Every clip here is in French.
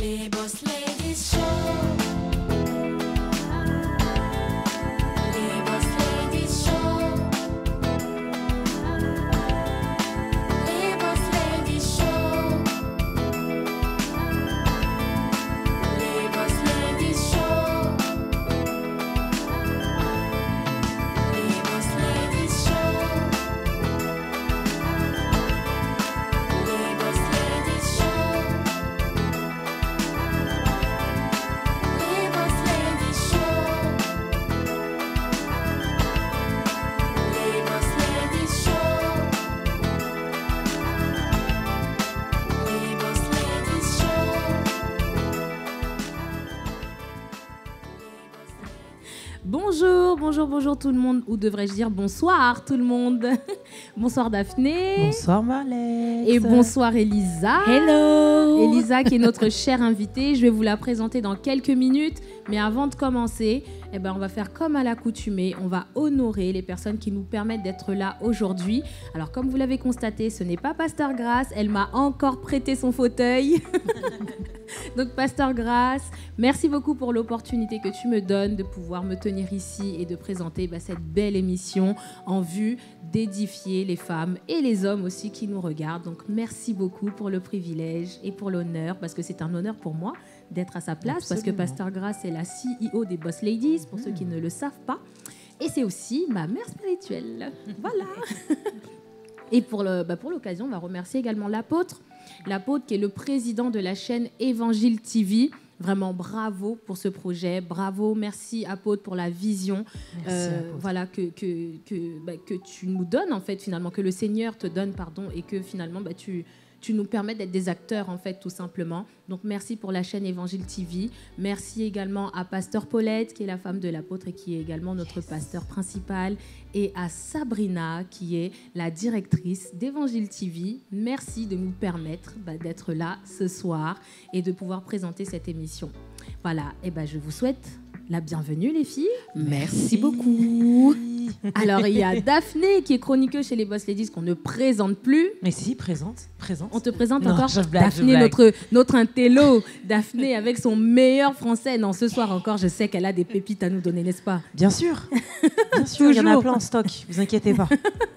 Les Boss Ladies Show. Les Boss Ladies Show. Les Boss Ladies Show. Les Boss Ladies Show. Les Boss Ladies Show. Les Boss Ladies Show. Les Boss Ladies Show. Les Boss Ladies Show. Les Boss Ladies Show. Bonjour tout le monde, ou devrais-je dire bonsoir tout le monde. Bonsoir Daphné. Bonsoir Marlène. Et bonsoir Elisa. Hello. Elisa qui est notre chère invitée. Je vais vous la présenter dans quelques minutes. Mais avant de commencer, on va faire comme à l'accoutumée. On va honorer les personnes qui nous permettent d'être là aujourd'hui. Alors comme vous l'avez constaté, ce n'est pas Pasteur Grace. Elle m'a encore prêté son fauteuil. Donc Pasteur Grace, merci beaucoup pour l'opportunité que tu me donnes de pouvoir me tenir ici et de présenter cette belle émission en vue d'édifier les femmes et les hommes aussi qui nous regardent. Donc merci beaucoup pour le privilège et pour l'honneur, parce que c'est un honneur pour moi d'être à sa place. Absolument. Parce que Pasteur Grace est la CEO des Boss Ladies, pour ceux qui ne le savent pas. Et c'est aussi ma mère spirituelle. Voilà. Et pour l'occasion, on va remercier également l'apôtre qui est le président de la chaîne Évangile TV. Vraiment bravo pour ce projet, bravo, merci apôtre pour la vision voilà, que tu nous donnes en fait finalement, que le Seigneur te donne et que finalement tu nous permets d'être des acteurs en fait tout simplement. Donc merci pour la chaîne Évangile TV. Merci également à Pasteur Paulette qui est la femme de l'apôtre et qui est également notre pasteur principal, et à Sabrina qui est la directrice d'Évangile TV. Merci de nous permettre d'être là ce soir et de pouvoir présenter cette émission. Voilà, et je vous souhaite la bienvenue les filles. Merci beaucoup. Alors il y a Daphné qui est chroniqueuse chez les Boss Ladies qu'on ne présente plus. Mais si, présente. On te présente non, encore Daphné, notre intello. Daphné avec son meilleur français. Non, ce soir encore, je sais qu'elle a des pépites à nous donner, n'est-ce pas? Bien sûr. Bien sûr, il y en a plein en stock, vous inquiétez pas.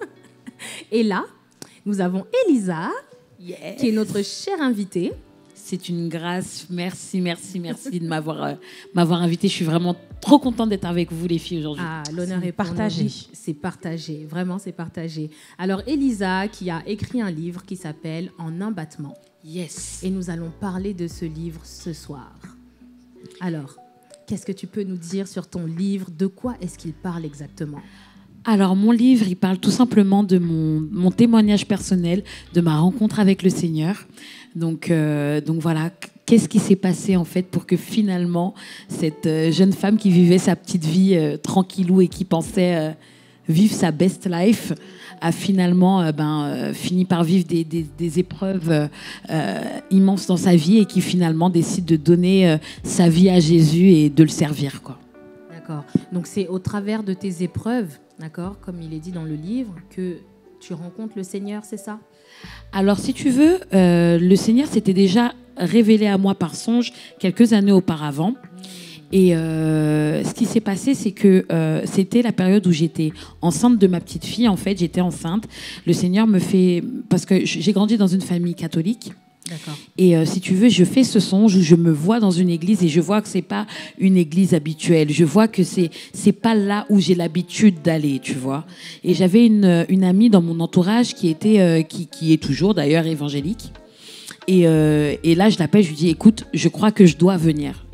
Et là, nous avons Elisa, qui est notre chère invitée. C'est une grâce. Merci de m'avoir invitée. Je suis vraiment trop contente d'être avec vous, les filles, aujourd'hui. Ah, l'honneur est partagé. C'est partagé. Vraiment, c'est partagé. Alors, Elisa, qui a écrit un livre qui s'appelle En un battement. Yes. Et nous allons parler de ce livre ce soir. Alors, qu'est-ce que tu peux nous dire sur ton livre? De quoi est-ce qu'il parle exactement? Alors, mon livre, il parle tout simplement de mon témoignage personnel, de ma rencontre avec le Seigneur. Donc voilà, qu'est-ce qui s'est passé en fait pour que finalement, cette jeune femme qui vivait sa petite vie tranquillou et qui pensait vivre sa best life, a finalement fini par vivre des épreuves immenses dans sa vie et qui finalement décide de donner sa vie à Jésus et de le servir, quoi. D'accord. Donc c'est au travers de tes épreuves, d'accord, comme il est dit dans le livre, que tu rencontres le Seigneur, c'est ça? Alors, si tu veux, le Seigneur s'était déjà révélé à moi par songe quelques années auparavant. Et ce qui s'est passé, c'est que c'était la période où j'étais enceinte de ma petite fille. En fait, j'étais enceinte. Le Seigneur me fait... Parce que j'ai grandi dans une famille catholique. D'accord. Et si tu veux, je fais ce songe où je me vois dans une église et je vois que c'est pas une église habituelle. Je vois que c'est pas là où j'ai l'habitude d'aller, tu vois. Et j'avais une amie dans mon entourage qui était qui est toujours d'ailleurs évangélique. Et là, je l'appelle, je lui dis, écoute, je crois que je dois venir.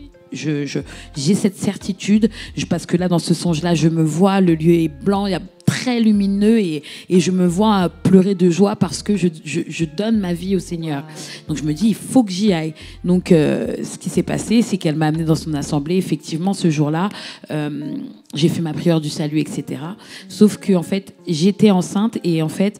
J'ai cette certitude, parce que là, dans ce songe-là, je me vois, le lieu est blanc, il y a très lumineux et je me vois pleurer de joie parce que je donne ma vie au Seigneur. Donc je me dis, il faut que j'y aille. Donc ce qui s'est passé, c'est qu'elle m'a amenée dans son assemblée. Effectivement, ce jour-là, j'ai fait ma prière du salut, etc. Sauf que en fait, j'étais enceinte et en fait,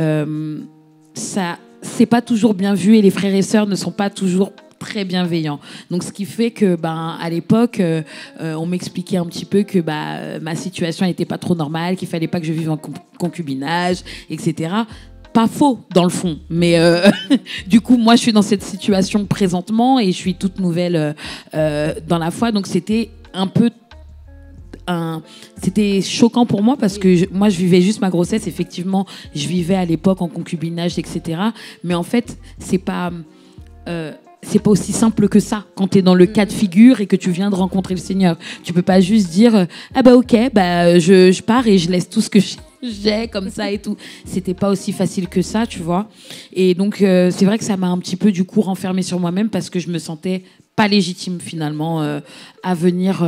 ça, c'est pas toujours bien vu et les frères et sœurs ne sont pas toujours très bienveillant. Donc, ce qui fait que, à l'époque, on m'expliquait un petit peu que ma situation n'était pas trop normale, qu'il fallait pas que je vive en concubinage, etc. pas faux dans le fond, mais du coup, moi, je suis dans cette situation présentement et je suis toute nouvelle dans la foi, donc c'était un peu c'était choquant pour moi parce que moi je vivais juste ma grossesse. Effectivement, je vivais à l'époque en concubinage, etc. Mais en fait, c'est pas aussi simple que ça quand tu es dans le cas de figure et que tu viens de rencontrer le Seigneur. Tu peux pas juste dire ah bah ok, bah je pars et je laisse tout ce que j'ai comme ça et tout. C'était pas aussi facile que ça, tu vois. Et donc c'est vrai que ça m'a un petit peu du coup renfermée sur moi-même parce que je me sentais pas légitime finalement à venir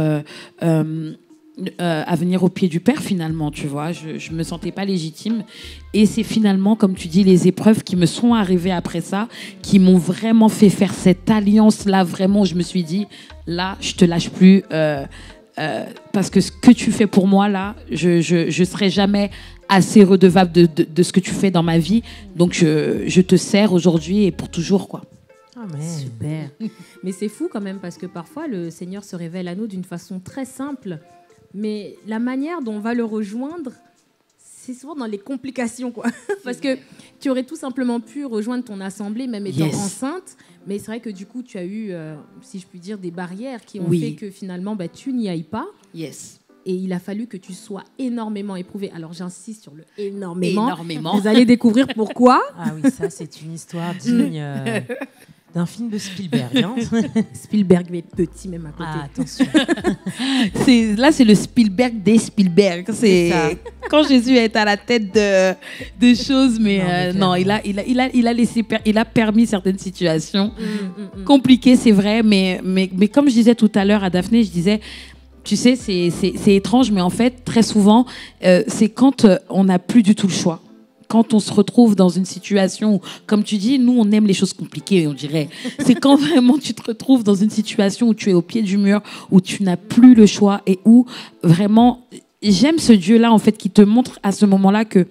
au pied du Père finalement, tu vois. Je me sentais pas légitime et c'est finalement, comme tu dis, les épreuves qui me sont arrivées après ça qui m'ont vraiment fait faire cette alliance là, vraiment. Je me suis dit là, je te lâche plus parce que ce que tu fais pour moi là, je serai jamais assez redevable de ce que tu fais dans ma vie, donc je te sers aujourd'hui et pour toujours, quoi. Amen. Super. Mais c'est fou quand même parce que parfois le Seigneur se révèle à nous d'une façon très simple. Mais la manière dont on va le rejoindre, c'est souvent dans les complications, quoi. Parce que tu aurais tout simplement pu rejoindre ton assemblée, même étant enceinte. Mais c'est vrai que du coup, tu as eu, si je puis dire, des barrières qui ont fait que finalement, bah, tu n'y ailles pas. Yes. Et il a fallu que tu sois énormément éprouvée. Alors, j'insiste sur le énormément. Énormément. Vous allez découvrir pourquoi. Ah oui, ça, c'est une histoire digne d'un film de Spielberg. Hein. Spielberg, mais petit même à côté. Ah, attention. Là, c'est le Spielberg des Spielberg. C'est ça. quand Jésus est à la tête de choses, mais non, il a laissé, il a permis certaines situations compliquées, c'est vrai, mais comme je disais tout à l'heure à Daphné, je disais, tu sais, c'est étrange, mais en fait, très souvent, c'est quand on n'a plus du tout le choix. Quand on se retrouve dans une situation où, comme tu dis, nous, on aime les choses compliquées, on dirait. C'est quand vraiment tu te retrouves dans une situation où tu es au pied du mur, où tu n'as plus le choix et où vraiment, j'aime ce Dieu-là, en fait, qui te montre à ce moment-là que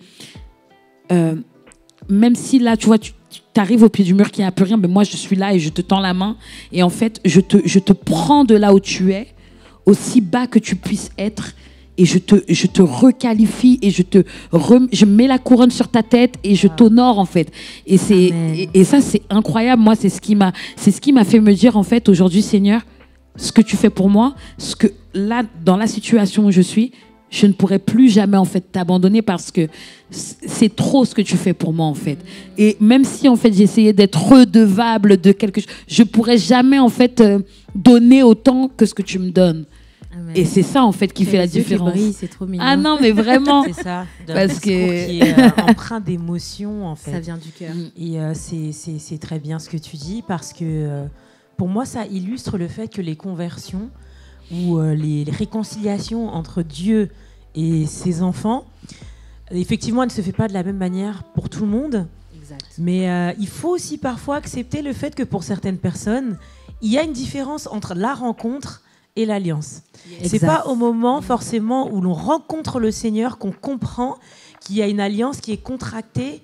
même si là, tu vois, tu arrives au pied du mur, qu'il n'y a plus rien, mais moi, je suis là et je te tends la main. Et en fait, je te prends de là où tu es, aussi bas que tu puisses être. Et je te requalifie et je mets la couronne sur ta tête et je t'honore, en fait. Et ça, c'est incroyable. Moi, c'est ce qui m'a fait me dire, en fait, aujourd'hui, Seigneur, ce que tu fais pour moi, ce que là, dans la situation où je suis, je ne pourrai plus jamais, en fait, t'abandonner parce que c'est trop ce que tu fais pour moi, en fait. Et même si, en fait, j'essayais d'être redevable de quelque chose, je pourrais jamais, en fait, donner autant que ce que tu me donnes. Amen. Et c'est ça, en fait, qui fait la différence. Brille, c'est trop mignon. Ah non, mais vraiment. C'est ça. Parce que qui est empreint d'émotion, en fait. Ça vient du cœur. Et c'est très bien ce que tu dis parce que pour moi, ça illustre le fait que les conversions ou les réconciliations entre Dieu et ses enfants, effectivement, elle ne se fait pas de la même manière pour tout le monde. Exact. Mais il faut aussi parfois accepter le fait que pour certaines personnes, il y a une différence entre la rencontre et l'alliance. Exact. C'est pas au moment forcément où l'on rencontre le Seigneur qu'on comprend qu'il y a une alliance qui est contractée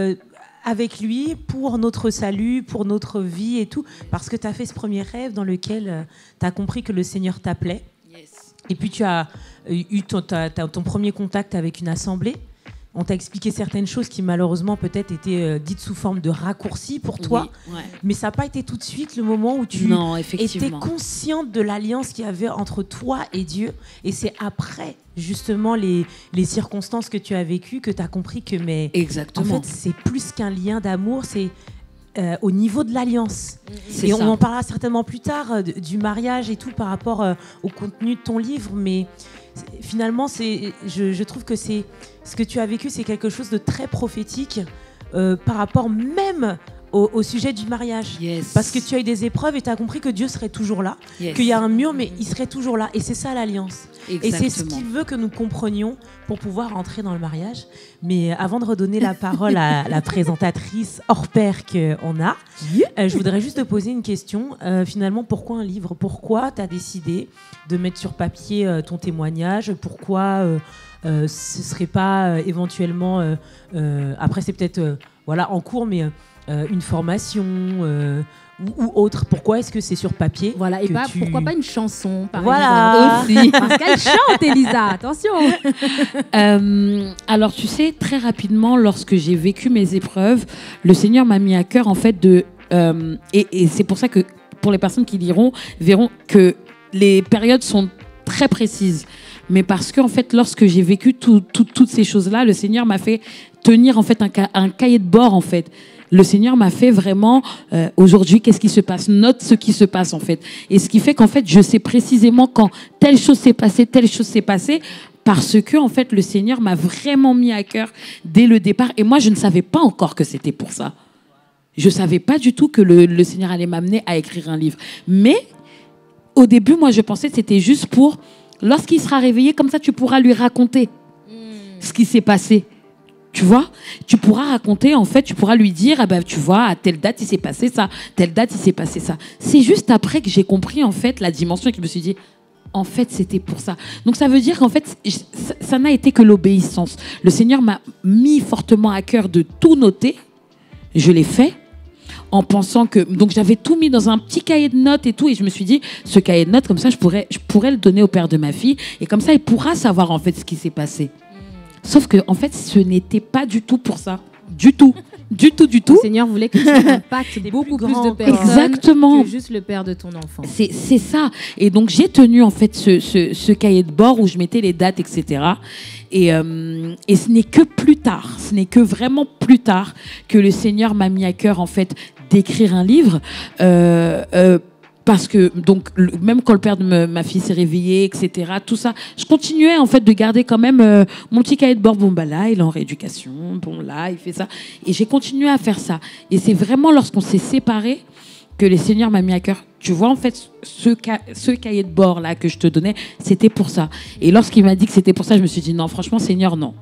avec lui pour notre salut, pour notre vie et tout, parce que tu as fait ce premier rêve dans lequel tu as compris que le Seigneur t'appelait. Yes. Et puis tu as eu ton premier contact avec une assemblée. On t'a expliqué certaines choses qui malheureusement peut-être étaient dites sous forme de raccourcis pour toi, Oui, ouais. mais ça n'a pas été tout de suite le moment où tu Non, étais effectivement. consciente de l'alliance qu'il y avait entre toi et Dieu. Et c'est après justement les circonstances que tu as vécues que tu as compris que en Exactement. fait c'est plus qu'un lien d'amour, c'est au niveau de l'alliance. C'est Et ça. on en parlera certainement plus tard du mariage et tout par rapport au contenu de ton livre, mais finalement, je trouve que ce que tu as vécu, c'est quelque chose de très prophétique par rapport même au sujet du mariage. Yes. Parce que tu as eu des épreuves et tu as compris que Dieu serait toujours là, Yes. qu'il y a un mur, mais il serait toujours là. Et c'est ça l'alliance. Et c'est ce Exactement. qu'il veut que nous comprenions pour pouvoir entrer dans le mariage. Mais avant de redonner la parole à la présentatrice hors pair qu'on a, je voudrais juste te poser une question. Finalement, pourquoi un livre ? Pourquoi tu as décidé de mettre sur papier ton témoignage ? Pourquoi ce ne serait pas éventuellement... après, c'est peut-être en cours, mais une formation ou autre? Pourquoi est-ce que c'est sur papier? Voilà, et que pourquoi pas une chanson, par Voilà. exemple, aussi. Parce qu'elle chante, Elisa, attention. Alors, tu sais, très rapidement, lorsque j'ai vécu mes épreuves, le Seigneur m'a mis à cœur, en fait, et c'est pour ça que, pour les personnes qui liront, verront que les périodes sont très précises. Mais parce que, en fait, lorsque j'ai vécu toutes ces choses-là, le Seigneur m'a fait tenir, en fait, un cahier de bord, en fait. Le Seigneur m'a fait vraiment, aujourd'hui, qu'est-ce qui se passe? Note ce qui se passe, en fait. Et ce qui fait qu'en fait, je sais précisément quand telle chose s'est passée, parce que, en fait, le Seigneur m'a vraiment mis à cœur dès le départ. Et moi, je ne savais pas encore que c'était pour ça. Je ne savais pas du tout que le Seigneur allait m'amener à écrire un livre. Mais, au début, moi, je pensais que c'était juste pour, lorsqu'il sera réveillé, comme ça, tu pourras lui raconter ce qui s'est passé. Tu vois, tu pourras raconter, en fait, tu pourras lui dire, ah ben, tu vois, à telle date, il s'est passé ça, telle date, il s'est passé ça. C'est juste après que j'ai compris, en fait, la dimension et que je me suis dit, en fait, c'était pour ça. Donc, ça veut dire qu'en fait, ça n'a été que l'obéissance. Le Seigneur m'a mis fortement à cœur de tout noter. Je l'ai fait en pensant que... Donc, j'avais tout mis dans un petit cahier de notes et tout. Et je me suis dit, ce cahier de notes, comme ça, je pourrais le donner au père de ma fille. Et comme ça, il pourra savoir, en fait, ce qui s'est passé. Sauf que, en fait, ce n'était pas du tout pour ça. Du tout. Du tout. Le Seigneur voulait que tu impactes beaucoup plus de personnes Exactement. que juste le père de ton enfant. C'est ça. Et donc, j'ai tenu, en fait, ce cahier de bord où je mettais les dates, etc. Et ce n'est que plus tard, ce n'est que vraiment plus tard que le Seigneur m'a mis à cœur, en fait, d'écrire un livre. Parce que, donc, même quand le père de ma fille s'est réveillé, etc., tout ça, je continuais, en fait, de garder quand même mon petit cahier de bord. Bon, bah là, il est en rééducation. Bon, là, il fait ça. Et j'ai continué à faire ça. Et c'est vraiment lorsqu'on s'est séparés que le Seigneur m'a mis à cœur. Tu vois, en fait, ce cahier de bord-là que je te donnais, c'était pour ça. Et lorsqu'il m'a dit que c'était pour ça, je me suis dit, non, franchement, Seigneur, non.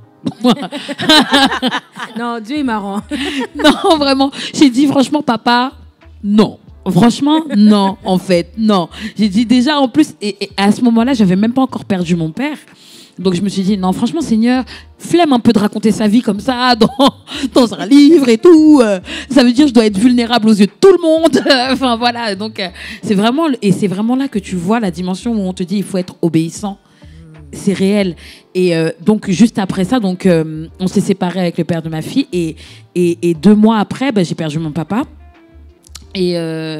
Non, Dieu est marrant. Non, vraiment. J'ai dit, franchement, papa, non. Franchement, non, en fait, non. J'ai dit déjà, en plus, et à ce moment-là, j'avais même pas encore perdu mon père. Donc, je me suis dit, non, franchement, Seigneur, flemme un peu de raconter sa vie comme ça, dans un livre et tout. Ça veut dire que je dois être vulnérable aux yeux de tout le monde. Enfin, voilà. Donc, c'est vraiment là que tu vois la dimension où on te dit, il faut être obéissant. C'est réel. Et donc, juste après ça, donc, on s'est séparés avec le père de ma fille. Et 2 mois après, j'ai perdu mon papa. Et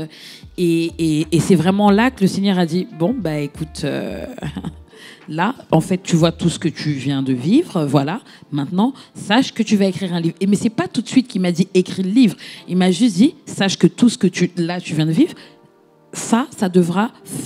c'est vraiment là que le Seigneur a dit, bon, écoute, là, en fait, tu vois tout ce que tu viens de vivre, voilà. Maintenant, sache que tu vas écrire un livre. Mais c'est pas tout de suite qu'il m'a dit, écris le livre. Il m'a juste dit, sache que tout ce que tu viens de vivre, ça devra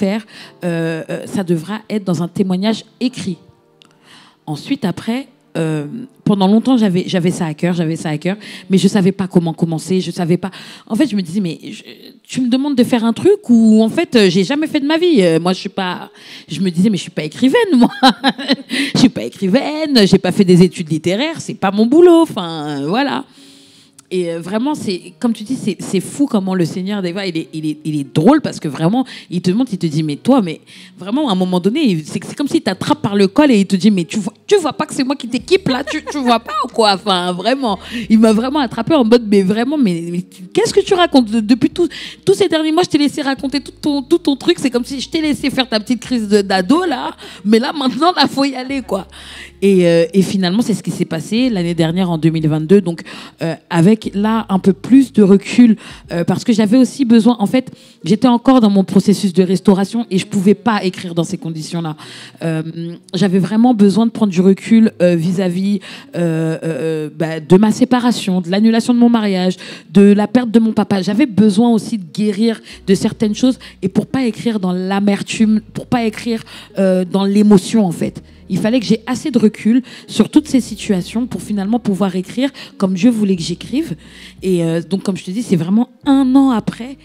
ça devra être dans un témoignage écrit. Ensuite, après... pendant longtemps, j'avais ça à cœur, mais je savais pas comment commencer, je savais pas. En fait, je me disais, mais tu me demandes de faire un truc où, en fait, j'ai jamais fait de ma vie. Moi, je me disais, mais je suis pas écrivaine, moi. Je suis pas écrivaine, j'ai pas fait des études littéraires, c'est pas mon boulot. Enfin, voilà. Et vraiment, c'est comme tu dis, c'est fou comment le Seigneur, des fois, il est drôle parce que vraiment, il te montre, il te dit, mais toi, mais vraiment, à un moment donné, c'est comme s'il t'attrape par le col et il te dit, mais tu vois pas que c'est moi qui t'équipe là, tu vois pas ou quoi? Enfin, vraiment, il m'a vraiment attrapé en mode, mais vraiment, mais qu'est-ce que tu racontes depuis tous ces derniers mois? Je t'ai laissé raconter tout ton truc, c'est comme si je t'ai laissé faire ta petite crise d'ado là, mais là maintenant, là, faut y aller quoi. Et finalement, c'est ce qui s'est passé l'année dernière en 2022, donc avec là un peu plus de recul, parce que j'avais aussi besoin, en fait, j'étais encore dans mon processus de restauration et je pouvais pas écrire dans ces conditions-là. J'avais vraiment besoin de prendre du recul vis-à-vis de ma séparation, de l'annulation de mon mariage, de la perte de mon papa. J'avais besoin aussi de guérir de certaines choses et pour pas écrire dans l'amertume, pour pas écrire dans l'émotion en fait. Il fallait que j'ai assez de recul sur toutes ces situations pour finalement pouvoir écrire comme Dieu voulait que j'écrive. Et donc, comme je te dis, c'est vraiment un an après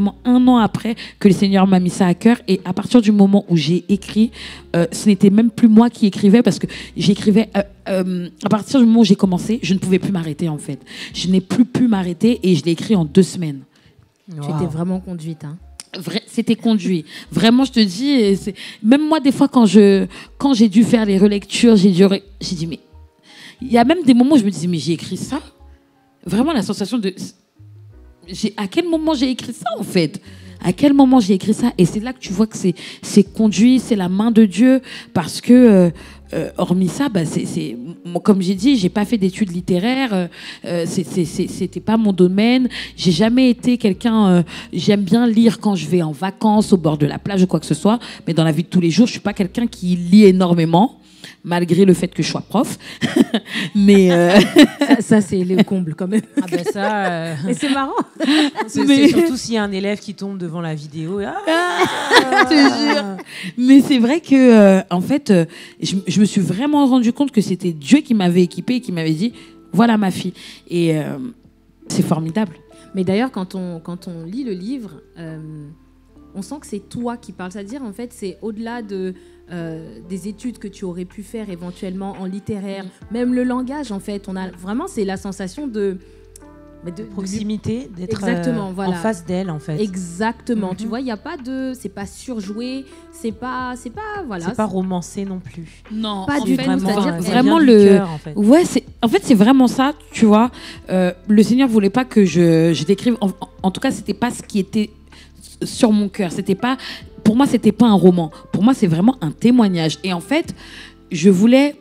que le Seigneur m'a mis ça à cœur. Et à partir du moment où j'ai écrit, ce n'était même plus moi qui écrivais parce que j'écrivais... à partir du moment où j'ai commencé, je ne pouvais plus m'arrêter en fait. Je n'ai plus pu m'arrêter et je l'ai écrit en 2 semaines. Wow. Tu étais vraiment conduite, hein. C'était conduit. Vraiment, je te dis, même moi, des fois, quand j'ai dû faire les relectures, j'ai dit, mais il y a même des moments où je me disais, mais j'ai écrit ça. Vraiment, la sensation de... à quel moment j'ai écrit ça, en fait? À quel moment j'ai écrit ça? Et c'est là que tu vois que c'est conduit, c'est la main de Dieu. Parce que, hormis ça, bah, moi, comme j'ai dit, j'ai pas fait d'études littéraires. C'était pas mon domaine. J'ai jamais été quelqu'un... j'aime bien lire quand je vais en vacances, au bord de la plage ou quoi que ce soit. Mais dans la vie de tous les jours, je suis pas quelqu'un qui lit énormément, malgré le fait que je sois prof. Mais Ça, c'est le comble quand même. Ah ben ça, Et c'est marrant. c'est surtout s'il y a un élève qui tombe devant la vidéo. je te jure. Mais c'est vrai que, en fait, je me suis vraiment rendu compte que c'était Dieu qui m'avait équipée et qui m'avait dit, voilà ma fille. Et c'est formidable. Mais d'ailleurs, quand on lit le livre, on sent que c'est toi qui parles. C'est-à-dire, en fait, c'est au-delà des études que tu aurais pu faire éventuellement en littéraire, même le langage, en fait. On a vraiment, c'est la sensation de Proximité, d'être Exactement, voilà. en face d'elle, en fait. Exactement. Tu vois, il y a pas de, c'est pas surjoué, c'est pas, voilà. C'est pas romancé non plus. Non, Pas du tout. C'est-à-dire que vraiment vient du le cœur, en fait. Ouais, c'est vraiment ça, tu vois. Le Seigneur voulait pas que je décrive. En tout cas, c'était pas ce qui était sur mon cœur. C'était pas, pour moi, c'était pas un roman. Pour moi, c'est vraiment un témoignage. Et en fait, je voulais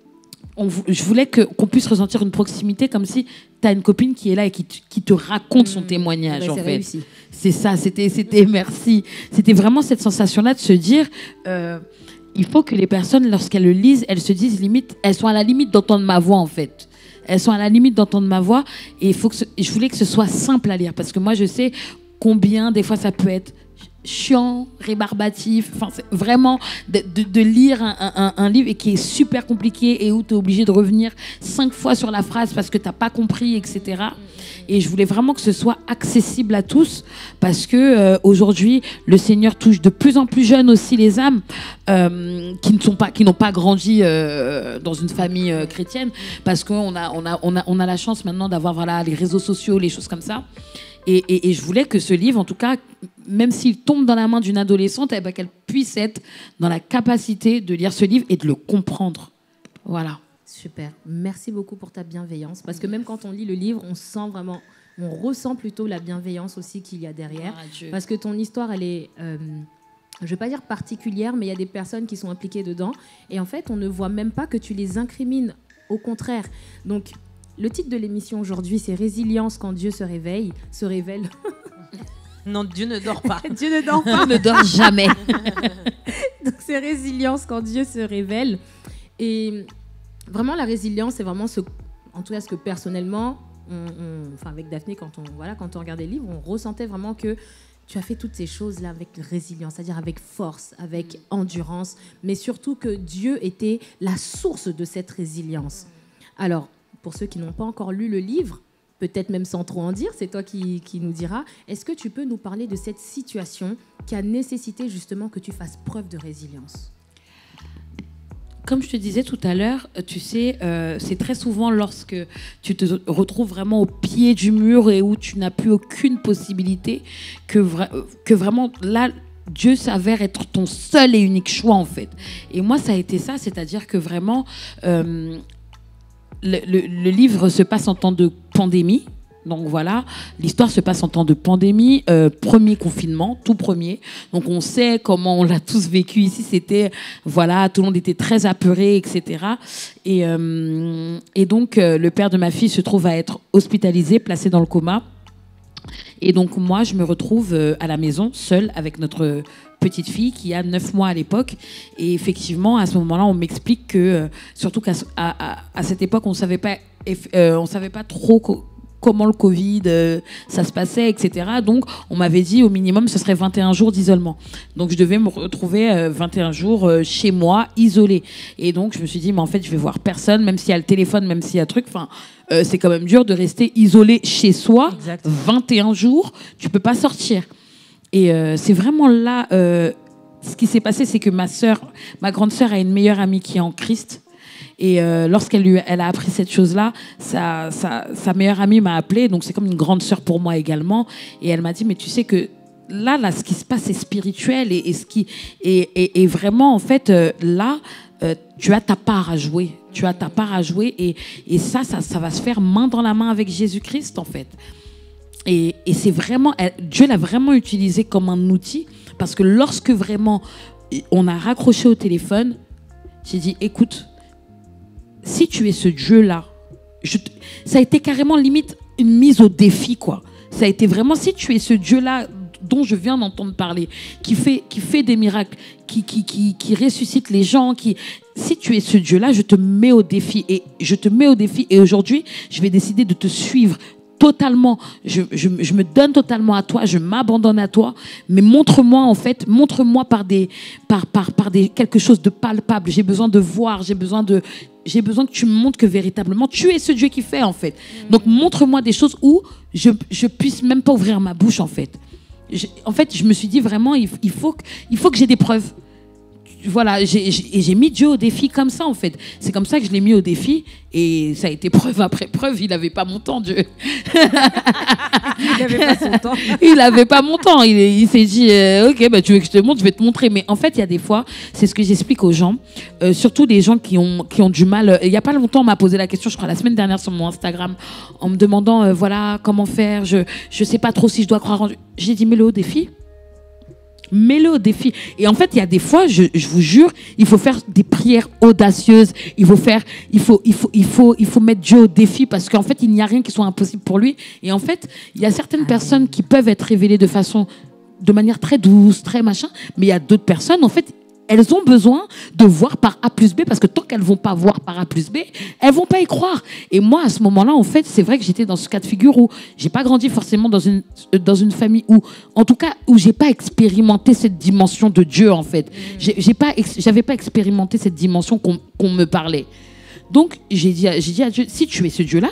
qu'on puisse ressentir une proximité, comme si tu as une copine qui est là et qui te raconte son témoignage, Ouais, en c'est fait. réussi. C'est ça, c'était merci. C'était vraiment cette sensation-là de se dire, il faut que les personnes, lorsqu'elles le lisent, elles se disent limite, elles sont à la limite d'entendre ma voix, en fait. Elles sont à la limite d'entendre ma voix, et je voulais que ce soit simple à lire, parce que moi, je sais combien, des fois, ça peut être chiant, rébarbatif, enfin, c'est vraiment de lire un livre et qui est super compliqué et où tu es obligé de revenir 5 fois sur la phrase parce que tu n'as pas compris, etc. Et je voulais vraiment que ce soit accessible à tous, parce que aujourd'hui, le Seigneur touche de plus en plus jeunes aussi les âmes qui n'ont pas grandi dans une famille chrétienne, parce qu'on a la chance maintenant d'avoir les réseaux sociaux, les choses comme ça. Et je voulais que ce livre, en tout cas, même s'il tombe dans la main d'une adolescente, eh ben, qu'elle puisse être dans la capacité de lire ce livre et de le comprendre. Voilà. Super. Merci beaucoup pour ta bienveillance. Parce que même quand on lit le livre, on ressent plutôt la bienveillance aussi qu'il y a derrière. Parce que ton histoire, elle est, je ne vais pas dire particulière, mais il y a des personnes qui sont impliquées dedans. Et en fait, on ne voit même pas que tu les incrimines. Au contraire. Donc, le titre de l'émission aujourd'hui, c'est Résilience quand Dieu se révèle. Non, Dieu ne dort pas. Dieu ne dort pas. Ne dort jamais. Donc, c'est Résilience quand Dieu se révèle. Et vraiment, la résilience, c'est vraiment en tout cas, ce que personnellement, avec Daphné, quand on regardait le livre, on ressentait vraiment que tu as fait toutes ces choses-là avec résilience, c'est-à-dire avec force, avec endurance, mais surtout que Dieu était la source de cette résilience. Alors, pour ceux qui n'ont pas encore lu le livre, peut-être même sans trop en dire, c'est toi qui nous diras, est-ce que tu peux nous parler de cette situation qui a nécessité justement que tu fasses preuve de résilience ? Comme je te disais tout à l'heure, tu sais, c'est très souvent lorsque tu te retrouves vraiment au pied du mur et où tu n'as plus aucune possibilité que vraiment là, Dieu s'avère être ton seul et unique choix, en fait. Et moi, ça a été ça, c'est-à-dire que vraiment... Le livre se passe en temps de pandémie. Donc voilà, l'histoire se passe en temps de pandémie, premier confinement, tout premier. Donc on sait comment on l'a tous vécu ici. C'était, voilà, tout le monde était très apeuré, etc. Et donc le père de ma fille se trouve à être hospitalisé, placé dans le coma. Et donc moi, je me retrouve à la maison, seule, avec notre petite fille qui a 9 mois à l'époque. Et effectivement, à ce moment-là, on m'explique que, surtout qu'à cette époque, on ne savait pas trop comment le Covid, ça se passait, etc. Donc, on m'avait dit, au minimum, ce serait 21 jours d'isolement. Donc, je devais me retrouver 21 jours chez moi, isolée. Et donc, je me suis dit, mais en fait, je vais voir personne, même s'il y a le téléphone, même s'il y a un truc. Enfin, c'est quand même dur de rester isolé chez soi. Exactement. 21 jours, tu peux pas sortir. Et c'est vraiment là, ce qui s'est passé, c'est que ma grande sœur a une meilleure amie qui est en Christ. Et lorsqu'elle a appris cette chose-là, sa meilleure amie m'a appelée, donc c'est comme une grande sœur pour moi également. Et elle m'a dit, mais tu sais que là, ce qui se passe, c'est spirituel et vraiment, en fait, là, tu as ta part à jouer. Tu as ta part à jouer et ça va se faire main dans la main avec Jésus-Christ, en fait. Et c'est vraiment, Dieu l'a vraiment utilisé comme un outil, parce que lorsque vraiment on a raccroché au téléphone, j'ai dit, écoute, si tu es ce Dieu-là, ça a été carrément limite une mise au défi, quoi. Ça a été vraiment, si tu es ce Dieu-là dont je viens d'entendre parler, qui fait des miracles, qui ressuscite les gens, si tu es ce Dieu-là, je te mets au défi. Et aujourd'hui, je vais décider de te suivre totalement. Je me donne totalement à toi, je m'abandonne à toi, mais montre-moi par quelque chose de palpable. J'ai besoin de voir, j'ai besoin que tu me montres que véritablement tu es ce Dieu qui fait, en fait. Donc montre-moi des choses où je puisse même pas ouvrir ma bouche, en fait. Je me suis dit vraiment, il faut que j'ai des preuves. Voilà, j'ai mis Dieu au défi comme ça, en fait. C'est comme ça que je l'ai mis au défi, et ça a été preuve après preuve. Il n'avait pas mon temps, Dieu. Il n'avait pas son temps. Il n'avait pas mon temps. Il s'est dit, ok, bah, tu veux que je te montre, je vais te montrer. Mais en fait, il y a des fois, c'est ce que j'explique aux gens, surtout des gens qui ont du mal. Il n'y a pas longtemps, on m'a posé la question, je crois la semaine dernière sur mon Instagram, en me demandant, voilà, comment faire. Je ne sais pas trop si je dois croire en Dieu. J'ai dit, mets-le au défi. Mets-le au défi. Et en fait, il y a des fois, je vous jure, il faut faire des prières audacieuses. Il faut mettre Dieu au défi, parce qu'en fait, il n'y a rien qui soit impossible pour lui. Et en fait, il y a certaines personnes qui peuvent être révélées de manière très douce, très machin, mais il y a d'autres personnes, en fait, elles ont besoin de voir par A plus B, parce que tant qu'elles vont pas voir par A plus B, elles vont pas y croire. Et moi, à ce moment-là, en fait, c'est vrai que j'étais dans ce cas de figure où j'ai pas grandi forcément dans une famille où, en tout cas, où j'ai pas expérimenté cette dimension de Dieu, en fait. J'avais pas expérimenté cette dimension qu'on me parlait. Donc, j'ai dit à Dieu, si tu es ce Dieu-là,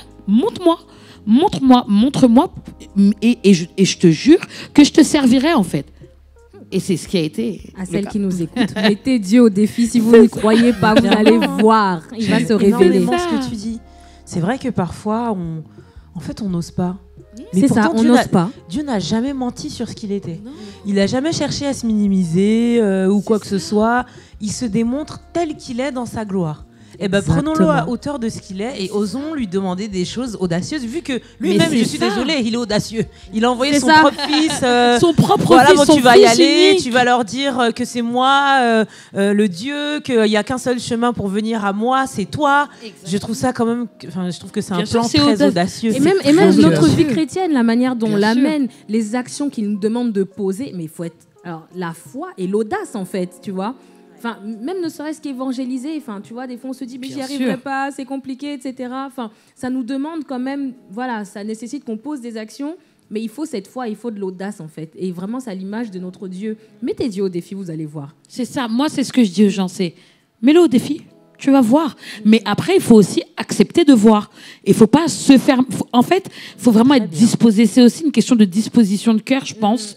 montre-moi, et je te jure que je te servirai, en fait. Et c'est ce qui a été. À celles qui nous écoutent, mettez Dieu au défi. Si vous n'y croyez pas, vous allez voir. Il va se révéler. Énormément ce que tu dis. C'est vrai que parfois, on n'ose pas. Mais C'est ça, pourtant, on n'ose pas. Dieu n'a jamais menti sur ce qu'il était. Non. Il n'a jamais cherché à se minimiser ou quoi que ce soit. Il se démontre tel qu'il est dans sa gloire. Eh ben, prenons-le à hauteur de ce qu'il est et osons lui demander des choses audacieuses, vu que lui-même, je suis désolée, il est audacieux. Il a envoyé son propre fils. Tu vas y aller, tu vas leur dire que c'est moi, le Dieu, qu'il n'y a qu'un seul chemin pour venir à moi, c'est toi. Exactement. Je trouve ça quand même, je trouve que c'est un plan très audacieux. Et même notre vie chrétienne, la manière dont on l'amène, les actions qu'il nous demande de poser, mais il faut être, alors la foi et l'audace, en fait, tu vois. Enfin, même ne serait-ce qu'évangéliser, enfin, tu vois, des fois on se dit mais j'y arriverai pas, c'est compliqué, etc. Enfin, ça nous demande quand même, voilà, ça nécessite qu'on pose des actions, mais il faut cette foi, il faut de l'audace, en fait. Et vraiment, c'est à l'image de notre Dieu. Mettez Dieu au défi, vous allez voir. C'est ça, moi c'est ce que je dis aux gens, c'est mets-le au défi, tu vas voir. Mais après, il faut aussi accepter de voir. Il faut pas se faire... En fait, il faut vraiment être disposé. C'est aussi une question de disposition de cœur, je pense.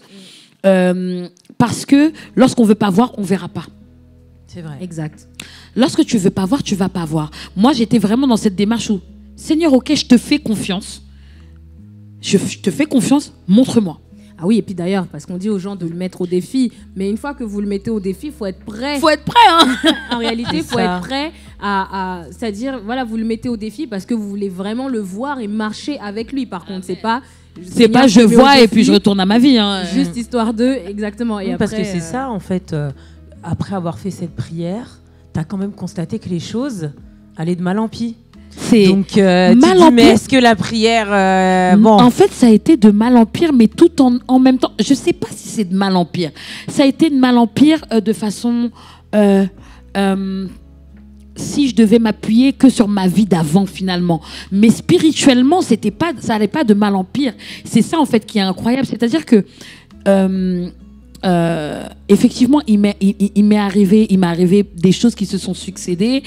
Parce que lorsqu'on veut pas voir, on verra pas. C'est vrai. Exact. Lorsque tu veux pas voir, tu vas pas voir. Moi, j'étais vraiment dans cette démarche où, Seigneur, ok, je te fais confiance. Je te fais confiance, montre-moi. Ah oui, et puis d'ailleurs, parce qu'on dit aux gens de le mettre au défi, mais une fois que vous le mettez au défi, il faut être prêt. Il faut être prêt, hein. En réalité, il faut être prêt c'est-à-dire, voilà, vous le mettez au défi parce que vous voulez vraiment le voir et marcher avec lui. Par contre, c'est pas je vois et puis je retourne à ma vie. Hein. Juste histoire de, exactement. Et parce après, que c'est ça, en fait... Après avoir fait cette prière, tu as quand même constaté que les choses allaient de mal en pis. Donc, tu dis, mais est-ce que la prière... bon. En fait, ça a été de mal en pire, mais tout en même temps. Je ne sais pas si c'est de mal en pire. Ça a été de mal en pire de façon... si je devais m'appuyer que sur ma vie d'avant, finalement. Mais spirituellement, ça n'allait pas de mal en pire. C'est ça, en fait, qui est incroyable. C'est-à-dire que... effectivement, il m'est arrivé des choses qui se sont succédées.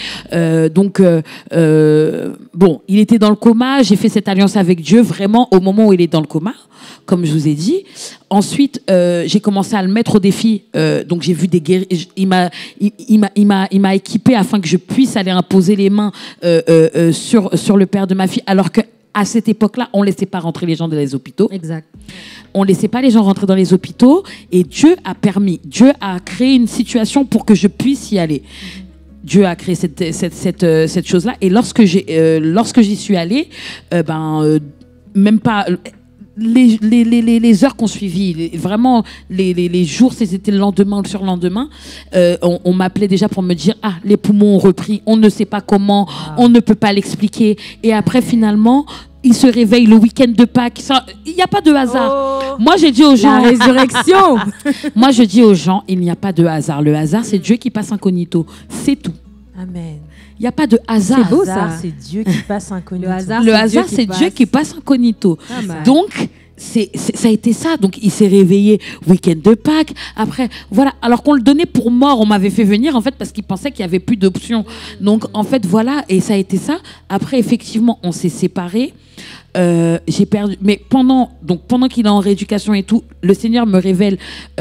Bon, il était dans le coma. J'ai fait cette alliance avec Dieu vraiment au moment où il est dans le coma, comme je vous ai dit. Ensuite, j'ai commencé à le mettre au défi. Donc, j'ai vu des guéris. Il m'a équipé afin que je puisse aller imposer les mains sur le père de ma fille, alors que à cette époque-là, on ne laissait pas rentrer les gens dans les hôpitaux. Exact. On ne laissait pas les gens rentrer dans les hôpitaux et Dieu a créé une situation pour que je puisse y aller. Dieu a créé cette chose-là. Et lorsque j'y suis allée, même pas... les heures qu'on suivit, vraiment les jours, c'était le lendemain ou le surlendemain, on m'appelait déjà pour me dire les poumons ont repris, on ne sait pas comment, on ne peut pas l'expliquer. Et après, finalement, il se réveille le week-end de Pâques. Il n'y a pas de hasard. Moi, j'ai dit aux gens... La résurrection. Moi, je dis aux gens, il n'y a pas de hasard. Le hasard, c'est Dieu qui passe incognito. C'est tout. Amen. Il n'y a pas de hasard. C'est beau, Le hasard, ça. c'est Dieu qui passe incognito. Le hasard, Le hasard, c'est Dieu qui passe incognito. Ah, bah. Donc, ça a été ça. Donc, il s'est réveillé week-end de Pâques. Après, voilà. Alors qu'on le donnait pour mort, on m'avait fait venir, en fait, parce qu'il pensait qu'il n'y avait plus d'options. Donc, en fait, voilà. Et ça a été ça. Après, effectivement, on s'est séparés. J'ai perdu. Mais pendant qu'il est en rééducation et tout, le Seigneur me révèle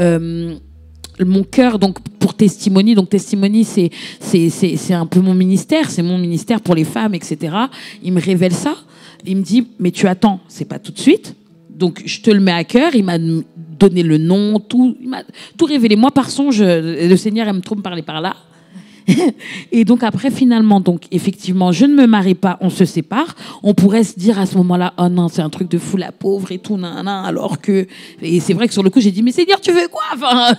mon cœur, donc pour Testimony. Donc Testimony, c'est un peu mon ministère, c'est mon ministère pour les femmes, etc. Il me révèle ça. Il me dit, mais tu attends, c'est pas tout de suite. Donc je te le mets à cœur. Il m'a donné le nom, tout. Il m'a tout révélé. Moi, par songe, le Seigneur aime trop me parler par là. Et donc après, finalement, donc effectivement, je ne me marie pas, on se sépare. On pourrait se dire à ce moment-là, oh non, c'est un truc de fou, la pauvre et tout, nan, nan, alors que... Et c'est vrai que sur le coup, j'ai dit, mais Seigneur, tu veux quoi? Enfin,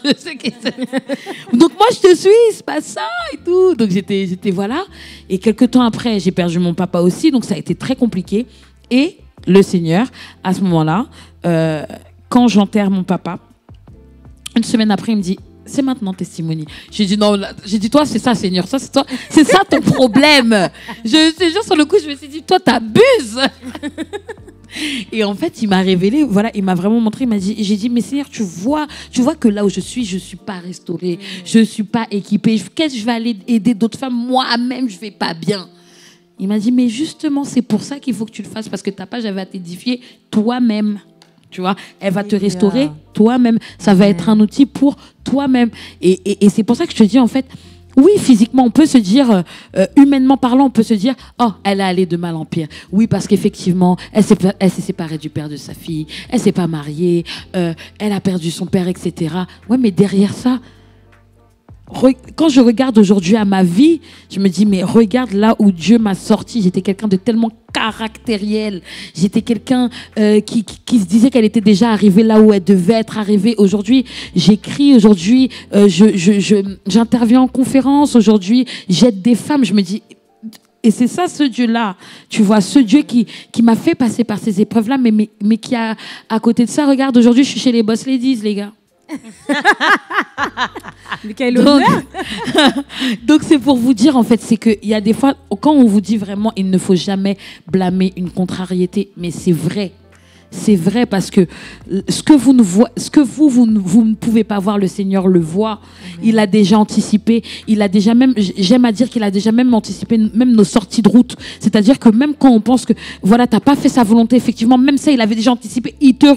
donc moi, je te suis, c'est pas ça et tout. Donc j'étais voilà. Et quelques temps après, j'ai perdu mon papa aussi, donc ça a été très compliqué. Et le Seigneur, à ce moment-là, quand j'enterre mon papa, une semaine après, il me dit, c'est maintenant Testimony. J'ai dit non, j'ai dit toi c'est ça Seigneur, ça c'est toi, c'est ça ton problème. Je te jure sur le coup je me suis dit toi t'abuses. Et en fait il m'a révélé, voilà, il m'a vraiment montré, il m'a dit, j'ai dit mais Seigneur tu vois que là où je suis pas restaurée, je suis pas équipée, qu'est-ce que je vais aller aider d'autres femmes, moi-même je vais pas bien. Il m'a dit mais justement c'est pour ça qu'il faut que tu le fasses parce que ta page elle va t'édifier toi-même. Tu vois, elle va te restaurer toi-même. Ça va être un outil pour toi-même. Et c'est pour ça que je te dis, en fait, oui, physiquement, on peut se dire, humainement parlant, on peut se dire, oh, elle a allé de mal en pire. Oui, parce qu'effectivement, elle s'est séparée du père de sa fille, elle s'est pas mariée, elle a perdu son père, etc. Ouais, mais derrière ça, quand je regarde aujourd'hui à ma vie, je me dis, mais regarde là où Dieu m'a sorti. J'étais quelqu'un de tellement caractériel. J'étais quelqu'un qui se disait qu'elle était déjà arrivée là où elle devait être arrivée. Aujourd'hui, j'écris. Aujourd'hui, j'interviens en conférence. Aujourd'hui, j'aide des femmes. Je me dis... Et c'est ça, ce Dieu-là. Tu vois, ce Dieu qui m'a fait passer par ces épreuves-là, mais qui a, à côté de ça, regarde, aujourd'hui, je suis chez les Boss Ladies, les gars. Donc c'est pour vous dire en fait, c'est qu'il y a des fois quand on vous dit vraiment il ne faut jamais blâmer une contrariété, mais c'est vrai parce que ce que vous ne pouvez pas voir, le Seigneur le voit. Il a déjà anticipé, il a déjà même, j'aime à dire qu'il a déjà même anticipé même nos sorties de route. C'est-à-dire que même quand on pense que voilà, t'as pas fait sa volonté, effectivement, même ça il avait déjà anticipé, il te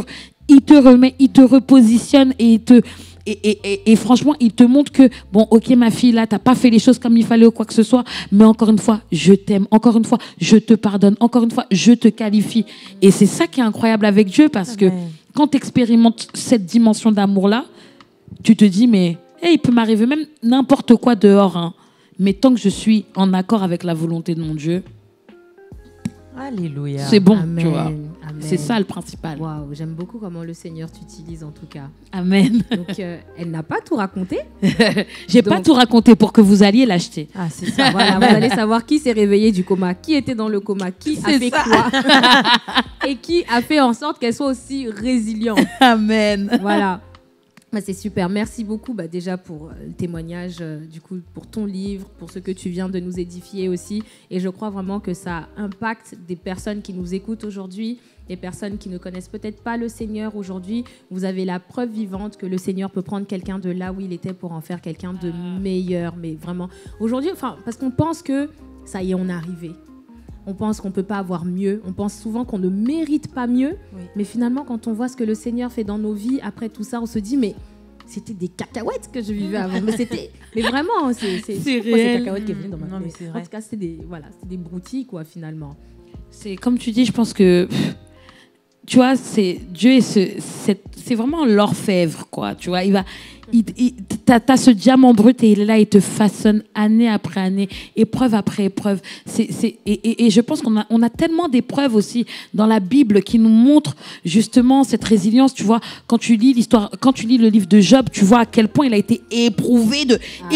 repositionne et et franchement, il te montre que, bon, ok, ma fille, là, t'as pas fait les choses comme il fallait ou quoi que ce soit, mais encore une fois, je t'aime. Encore une fois, je te pardonne. Encore une fois, je te qualifie. Et c'est ça qui est incroyable avec Dieu, parce que quand tu expérimentes cette dimension d'amour-là, tu te dis, mais il peut m'arriver même n'importe quoi dehors, hein, mais tant que je suis en accord avec la volonté de mon Dieu, alléluia, c'est bon, Amen. tu vois. Amen. C'est ça le principal. Waouh, j'aime beaucoup comment le Seigneur t'utilise en tout cas. Amen. Donc, elle n'a pas tout raconté. J'ai pas tout raconté pour que vous alliez l'acheter. Ah, c'est ça. Voilà, vous allez savoir qui s'est réveillé du coma, qui était dans le coma, qui a fait quoi et qui a fait en sorte qu'elle soit aussi résiliente. Amen. Voilà. Bah, c'est super. Merci beaucoup déjà pour le témoignage, du coup, pour ton livre, pour ce que tu viens de nous édifier aussi. Et je crois vraiment que ça impacte des personnes qui nous écoutent aujourd'hui, des personnes qui ne connaissent peut-être pas le Seigneur aujourd'hui. Vous avez la preuve vivante que le Seigneur peut prendre quelqu'un de là où il était pour en faire quelqu'un de meilleur. Mais vraiment, aujourd'hui, parce qu'on pense que ça y est, on est arrivé. On pense qu'on ne peut pas avoir mieux. On pense souvent qu'on ne mérite pas mieux. Oui. Mais finalement, quand on voit ce que le Seigneur fait dans nos vies, après tout ça, on se dit, mais c'était des cacahuètes que je vivais avant. Mais vraiment, c'est réel. Ces cacahuètes qui venaient dans ma vie. En tout cas, c'est des broutilles, quoi, finalement. C'est comme tu dis, je pense que tu vois, Dieu est c'est vraiment l'orfèvre, quoi. Tu vois, t'as ce diamant brut et il est là, il te façonne année après année, épreuve après épreuve. Et je pense on a tellement d'épreuves aussi dans la Bible qui nous montrent justement cette résilience. Tu vois, quand tu lis le livre de Job, tu vois à quel point il a été éprouvé.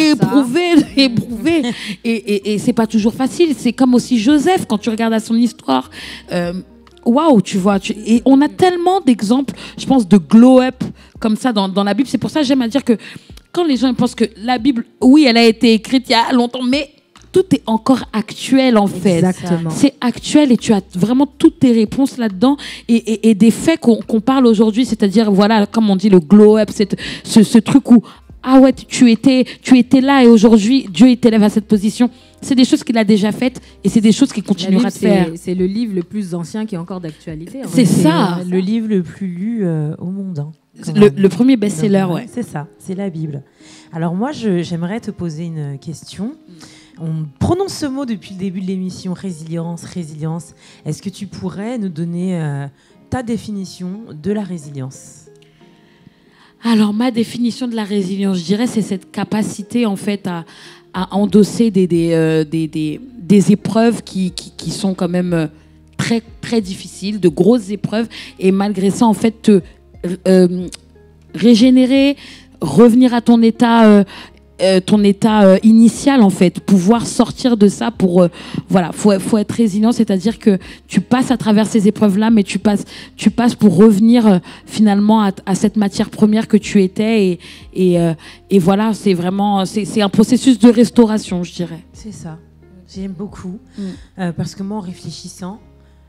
Et c'est pas toujours facile. C'est comme aussi Joseph, quand tu regardes à son histoire. Waouh, tu vois. Et on a tellement d'exemples, je pense, de glow-up comme ça dans la Bible. C'est pour ça que j'aime à dire que quand les gens pensent que la Bible, oui, elle a été écrite il y a longtemps, mais tout est encore actuel en fait. Exactement. C'est actuel et tu as vraiment toutes tes réponses là-dedans et des faits qu'on parle aujourd'hui, c'est-à-dire, voilà, comme on dit, le glow-up, ce truc où, ah ouais, tu étais là et aujourd'hui, Dieu t'élève à cette position. C'est des choses qu'il a déjà faites et c'est des choses qu'il continuera de faire. C'est le livre le plus ancien qui est encore d'actualité. C'est ça. Le livre le plus lu au monde. Hein, le premier best-seller, ouais. C'est ça, c'est la Bible. Alors moi, j'aimerais te poser une question. On prononce ce mot depuis le début de l'émission, résilience. Est-ce que tu pourrais nous donner ta définition de la résilience ? Alors, ma définition de la résilience, je dirais, c'est cette capacité, en fait, à endosser des épreuves qui sont quand même très, très difficiles, de grosses épreuves, et malgré ça, en fait, te régénérer, revenir à ton état initial, en fait, pouvoir sortir de ça pour voilà, faut être résilient, c'est-à-dire que tu passes à travers ces épreuves-là, mais tu passes pour revenir finalement à cette matière première que tu étais et voilà, c'est vraiment c'est un processus de restauration, je dirais. C'est ça, j'aime beaucoup parce que moi, en réfléchissant,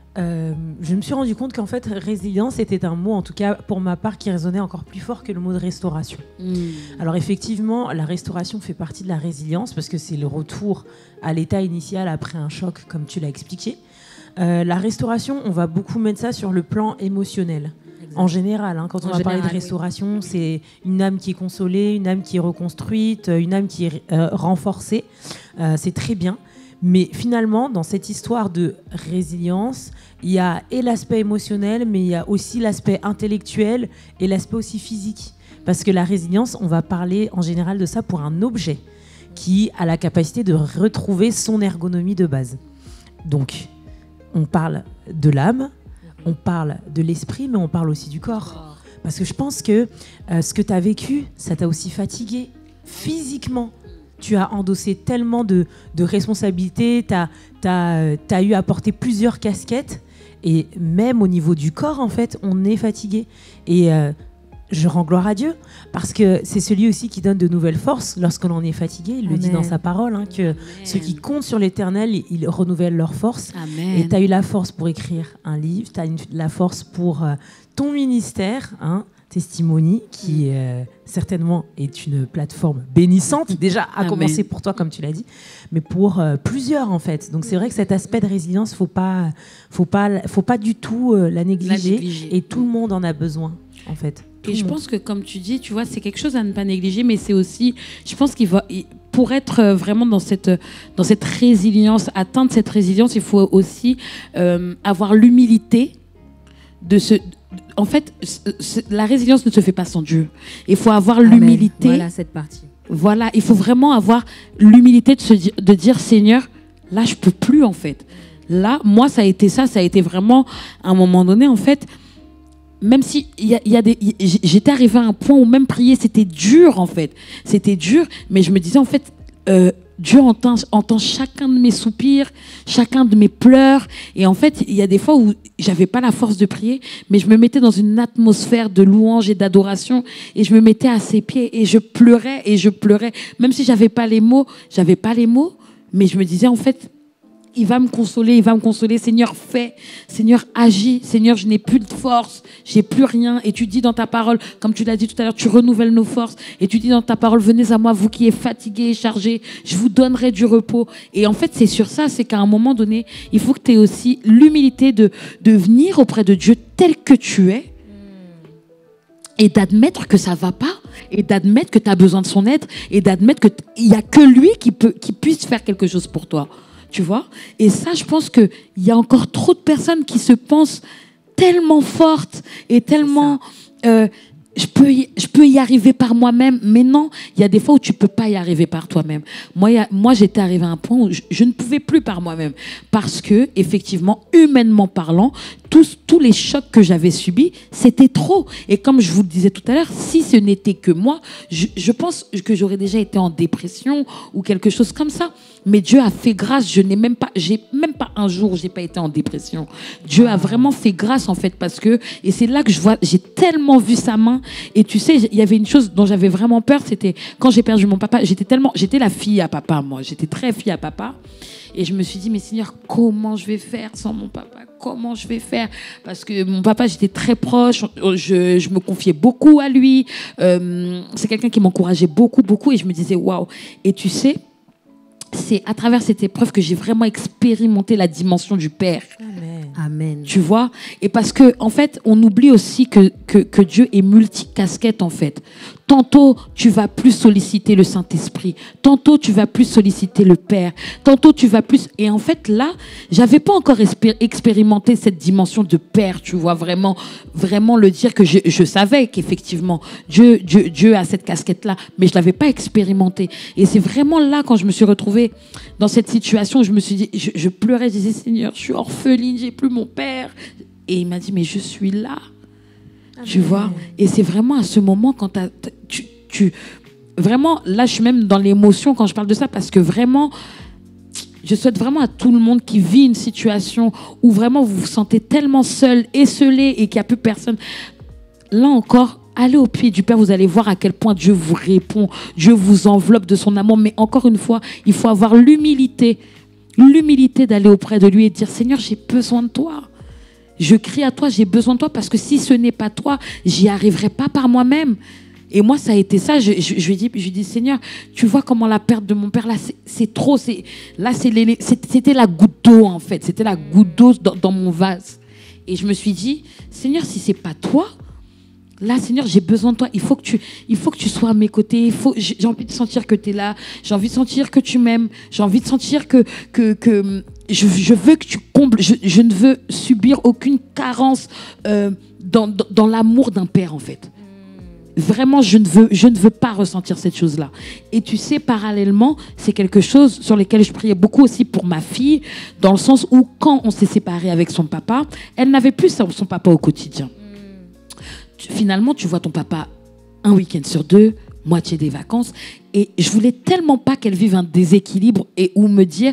je me suis rendu compte qu'en fait, résilience était un mot, en tout cas pour ma part, qui résonnait encore plus fort que le mot de restauration. Alors effectivement, la restauration fait partie de la résilience parce que c'est le retour à l'état initial après un choc, comme tu l'as expliqué. La restauration, on va beaucoup mettre ça sur le plan émotionnel. En général, hein, quand on va parler de restauration, oui, c'est une âme qui est consolée, une âme qui est reconstruite, une âme qui est renforcée. C'est très bien. Mais finalement, dans cette histoire de résilience, il y a et l'aspect émotionnel, mais il y a aussi l'aspect intellectuel et l'aspect aussi physique. Parce que la résilience, on va parler en général de ça pour un objet qui a la capacité de retrouver son ergonomie de base. Donc, on parle de l'âme, on parle de l'esprit, mais on parle aussi du corps. Parce que je pense que ce que tu as vécu, ça t'a aussi fatigué physiquement. Tu as endossé tellement de responsabilités, tu as eu à porter plusieurs casquettes, et même au niveau du corps, en fait, on est fatigué. Et je rends gloire à Dieu, parce que c'est celui aussi qui donne de nouvelles forces lorsqu'on en est fatigué. Il le dit dans sa parole, hein, que ceux qui comptent sur l'Éternel, ils renouvellent leurs forces. Et tu as eu la force pour écrire un livre, tu as la force pour ton ministère, hein, Testimony, qui certainement est une plateforme bénissante, déjà à commencer pour toi, comme tu l'as dit, mais pour plusieurs, en fait. Donc c'est vrai que cet aspect de résilience, faut pas du tout la négliger, et tout le monde en a besoin, en fait. Et je pense que, comme tu dis, tu vois, c'est quelque chose à ne pas négliger, mais c'est aussi, je pense pour être vraiment dans cette résilience, atteindre cette résilience, il faut aussi avoir l'humilité en fait, la résilience ne se fait pas sans Dieu. Il faut avoir l'humilité. Voilà cette partie. Voilà, il faut vraiment avoir l'humilité de dire, Seigneur, là, je peux plus, en fait. Là, moi, ça a été vraiment, à un moment donné, en fait, même si j'étais arrivée à un point où même prier, c'était dur, en fait. C'était dur, mais je me disais, en fait, Dieu entend chacun de mes soupirs, chacun de mes pleurs. Et en fait, il y a des fois où j'avais pas la force de prier, mais je me mettais dans une atmosphère de louange et d'adoration, et je me mettais à ses pieds et je pleurais. Même si j'avais pas les mots, mais je me disais, en fait, il va me consoler, Seigneur, fais, Seigneur, agis, Seigneur, je n'ai plus de force, j'ai plus rien. Et tu dis dans ta parole, comme tu l'as dit tout à l'heure, tu renouvelles nos forces. Et tu dis dans ta parole, venez à moi, vous qui êtes fatigués et chargés, je vous donnerai du repos. Et en fait, c'est sur ça, c'est qu'à un moment donné, il faut que tu aies aussi l'humilité de venir auprès de Dieu tel que tu es, et d'admettre que ça va pas, et d'admettre que tu as besoin de son aide, et d'admettre qu'il n'y a que lui qui puisse faire quelque chose pour toi. Tu vois ? Et ça, je pense qu'il y a encore trop de personnes qui se pensent tellement forte et tellement... je peux y arriver par moi-même, mais non, il y a des fois où tu peux pas y arriver par toi-même. Moi, j'étais arrivée à un point où je ne pouvais plus par moi-même parce que, effectivement, humainement parlant, tous les chocs que j'avais subis, c'était trop. Et comme je vous le disais tout à l'heure, si ce n'était que moi, je pense que j'aurais déjà été en dépression ou quelque chose comme ça. Mais Dieu a fait grâce. J'ai même pas un jour où j'ai pas été en dépression. Dieu a vraiment fait grâce en fait parce que, et c'est là que j'ai tellement vu sa main. Et tu sais, il y avait une chose dont j'avais vraiment peur, c'était quand j'ai perdu mon papa. J'étais la fille à papa, moi. J'étais très fille à papa. Et je me suis dit, mais Seigneur, comment je vais faire sans mon papa? Comment je vais faire? Parce que mon papa, j'étais très proche. Je me confiais beaucoup à lui. C'est quelqu'un qui m'encourageait beaucoup, beaucoup. Et je me disais, waouh. Et tu sais, c'est à travers cette épreuve que j'ai vraiment expérimenté la dimension du Père. Amen. Tu vois? Et parce que, en fait, on oublie aussi que Dieu est multicasquette, en fait. Tantôt, tu vas plus solliciter le Saint-Esprit. Tantôt, tu vas plus solliciter le Père. Tantôt, tu vas plus... Et en fait, là, j'avais pas encore expérimenté cette dimension de Père, tu vois, vraiment le dire que je savais qu'effectivement, Dieu a cette casquette-là, mais je l'avais pas expérimenté. Et c'est vraiment là, quand je me suis retrouvée dans cette situation, je me suis dit, je pleurais, je disais, Seigneur, je suis orpheline, j'ai plus mon Père. Et il m'a dit, mais je suis là. Tu vois? Et c'est vraiment à ce moment quand vraiment, là, je suis même dans l'émotion quand je parle de ça parce que vraiment, je souhaite vraiment à tout le monde qui vit une situation où vraiment vous vous sentez tellement seul, esseulé et qu'il n'y a plus personne. Là encore, allez au pied du Père, vous allez voir à quel point Dieu vous répond, Dieu vous enveloppe de son amour. Mais encore une fois, il faut avoir l'humilité d'aller auprès de lui et dire, Seigneur, j'ai besoin de toi. Je crie à toi, j'ai besoin de toi parce que si ce n'est pas toi, j'y arriverai pas par moi-même. Et moi, ça a été ça. Je lui ai dit, Seigneur, tu vois comment la perte de mon père, là, c'est trop. C'était la goutte d'eau, en fait. C'était la goutte d'eau dans mon vase. Et je me suis dit, Seigneur, si c'est pas toi, là, Seigneur, j'ai besoin de toi. Il faut que tu sois à mes côtés. J'ai envie de sentir que tu es là. J'ai envie de sentir que tu m'aimes. J'ai envie de sentir que je veux que tu combles. Je ne veux subir aucune carence dans l'amour d'un père, en fait. Vraiment, je ne veux pas ressentir cette chose-là. Et tu sais, parallèlement, c'est quelque chose sur lequel je priais beaucoup aussi pour ma fille, dans le sens où, quand on s'est séparés avec son papa, elle n'avait plus son papa au quotidien. Finalement, tu vois ton papa un week-end sur 2, moitié des vacances. Et je voulais tellement pas qu'elle vive un déséquilibre et où me dire...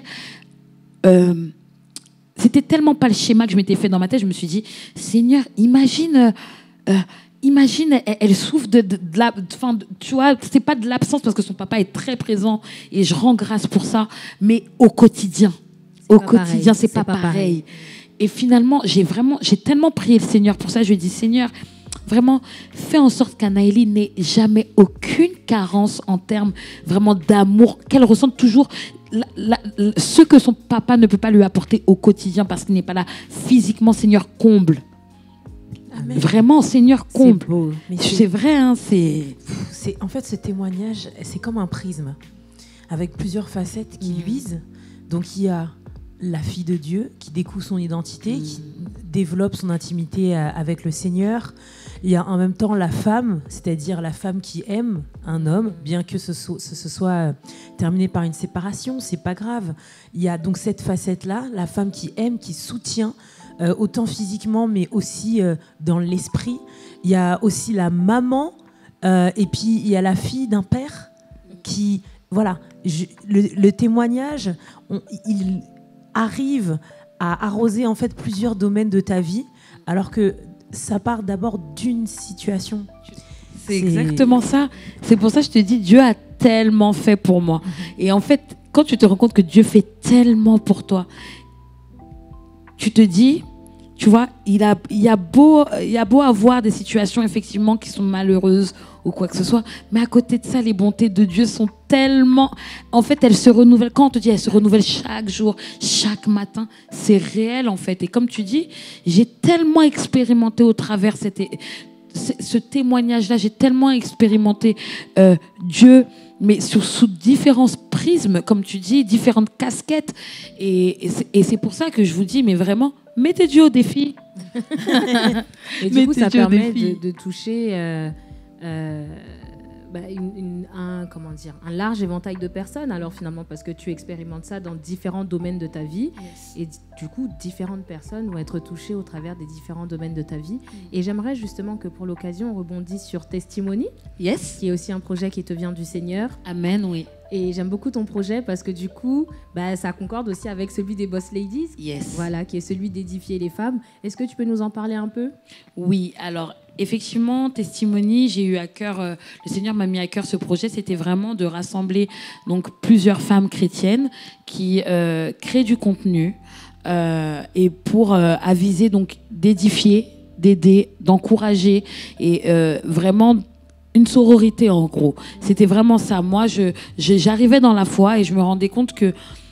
c'était tellement pas le schéma que je m'étais fait dans ma tête. Je me suis dit, Seigneur, imagine, elle souffre tu vois, c'est pas de l'absence parce que son papa est très présent et je rends grâce pour ça. Mais au quotidien, c'est pas pareil. Et finalement, j'ai tellement prié le Seigneur pour ça. Je lui ai dit, Seigneur, vraiment, fais en sorte qu'Anaëlie n'ait jamais aucune carence en termes vraiment d'amour, qu'elle ressente toujours ce que son papa ne peut pas lui apporter au quotidien parce qu'il n'est pas là physiquement. Seigneur, comble. Amen. Vraiment, Seigneur, comble. C'est vrai, hein, en fait, ce témoignage, c'est comme un prisme avec plusieurs facettes qui luisent. Donc, il y a la fille de Dieu qui découvre son identité, qui développe son intimité avec le Seigneur. Il y a en même temps la femme, c'est-à-dire la femme qui aime un homme, bien que ce soit terminé par une séparation, c'est pas grave. Il y a donc cette facette-là, la femme qui aime, qui soutient, autant physiquement, mais aussi dans l'esprit. Il y a aussi la maman, et puis il y a la fille d'un père qui... Voilà, le témoignage, il arrive à arroser en fait plusieurs domaines de ta vie, alors que ça part d'abord d'une situation. C'est exactement ça. C'est pour ça que je te dis, Dieu a tellement fait pour moi. Et en fait, quand tu te rends compte que Dieu fait tellement pour toi, tu te dis, tu vois, il y a beau avoir des situations effectivement qui sont malheureuses ou quoi que ce soit, mais à côté de ça, les bontés de Dieu sont tellement... En fait, elles se renouvellent. Quand on te dit elles se renouvellent chaque jour, chaque matin, c'est réel en fait. Et comme tu dis, j'ai tellement expérimenté au travers ce témoignage-là, j'ai tellement expérimenté Dieu mais sous différents prismes, comme tu dis, différentes casquettes. Et c'est pour ça que je vous dis, mais vraiment, mettez Dieu au défi. Et du coup, ça Mettez Dieu au permet défi. de toucher un large éventail de personnes, alors finalement, parce que tu expérimentes ça dans différents domaines de ta vie. Et du coup, différentes personnes vont être touchées au travers des différents domaines de ta vie. Et j'aimerais justement que pour l'occasion, on rebondisse sur Testimony, Yes. qui est aussi un projet qui te vient du Seigneur. Amen, oui. Et j'aime beaucoup ton projet parce que du coup, ça concorde aussi avec celui des Boss Ladies, Yes. voilà, qui est celui d'édifier les femmes. Est-ce que tu peux nous en parler un peu ? Oui, alors effectivement, Testimony, j'ai eu à cœur, le Seigneur m'a mis à cœur ce projet, c'était vraiment de rassembler donc plusieurs femmes chrétiennes qui créent du contenu et pour aviser, donc d'édifier, d'aider, d'encourager et vraiment une sororité en gros. C'était vraiment ça. Moi, j'arrivais dans la foi et je me rendais compte que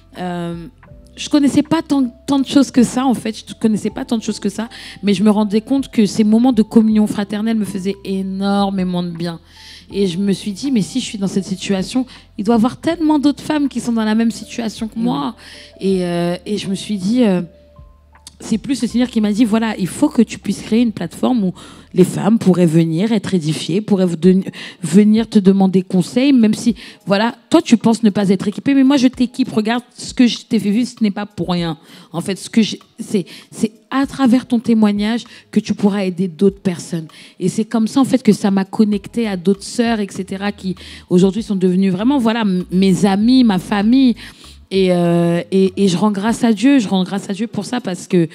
je connaissais pas tant de choses que ça, en fait. Je connaissais pas tant de choses que ça, mais je me rendais compte que ces moments de communion fraternelle me faisaient énormément de bien. Et je me suis dit, mais si je suis dans cette situation, il doit y avoir tellement d'autres femmes qui sont dans la même situation que moi. Et je me suis dit, c'est plus le Seigneur qui m'a dit, voilà, il faut que tu puisses créer une plateforme où les femmes pourraient venir être édifiées, pourraient venir te demander conseil, même si, voilà, toi tu penses ne pas être équipée, mais moi je t'équipe. Regarde ce que je t'ai fait vivre, ce n'est pas pour rien. En fait, c'est à travers ton témoignage que tu pourras aider d'autres personnes. Et c'est comme ça, en fait, que ça m'a connectée à d'autres sœurs, etc., qui aujourd'hui sont devenues vraiment, voilà, mes amies, ma famille. Et je rends grâce à Dieu. Je rends grâce à Dieu pour ça parce que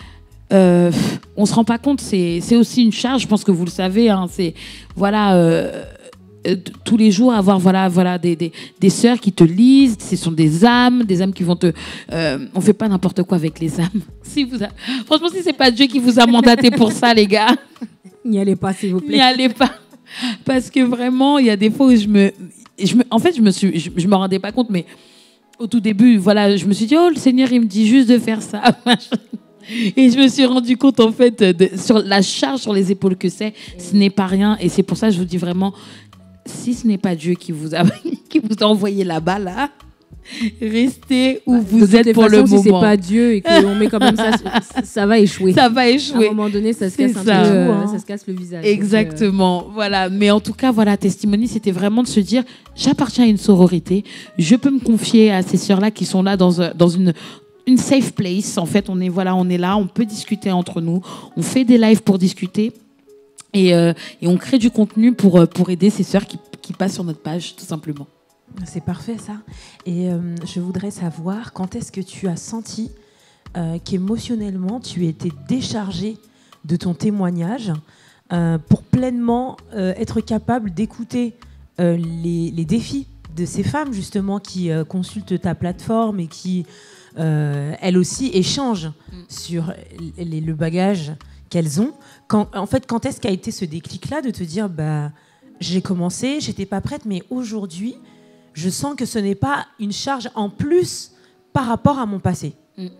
on se rend pas compte. C'est aussi une charge. Je pense que vous le savez. Hein, c'est voilà. Tous les jours avoir voilà des sœurs qui te lisent, ce sont des âmes qui vont te on fait pas n'importe quoi avec les âmes. Franchement, si c'est pas Dieu qui vous a mandaté pour ça, les gars, N'y allez pas, s'il vous plaît. n'y allez pas, parce que vraiment il y a des fois où je me rendais pas compte, mais au tout début, voilà, je me suis dit, oh, le Seigneur, il me dit juste de faire ça. Et je me suis rendu compte, en fait, sur la charge sur les épaules que ce n'est pas rien. Et c'est pour ça que je vous dis vraiment, si ce n'est pas Dieu qui vous a envoyé là-bas, là, restez où vous êtes pour le moment. Si c'est pas Dieu et qu'on met quand même ça, ça va échouer. Ça va À échouer. un moment donné, ça se C'est casse un ça. peu, ça se casse le visage. Exactement, voilà. Mais en tout cas, voilà, Testimony, c'était vraiment de se dire, j'appartiens à une sororité, je peux me confier à ces sœurs-là qui sont là dans une safe place. En fait, on est là, on peut discuter entre nous, on fait des lives pour discuter et on crée du contenu pour aider ces sœurs qui passent sur notre page, tout simplement. C'est parfait ça. Et je voudrais savoir quand est-ce que tu as senti qu'émotionnellement tu étais déchargée de ton témoignage pour pleinement être capable d'écouter les défis de ces femmes justement qui consultent ta plateforme et qui elles aussi échangent sur le bagage qu'elles ont. Quand est-ce qu'a été ce déclic-là de te dire j'ai commencé, j'étais pas prête, mais aujourd'hui je sens que ce n'est pas une charge en plus par rapport à mon passé.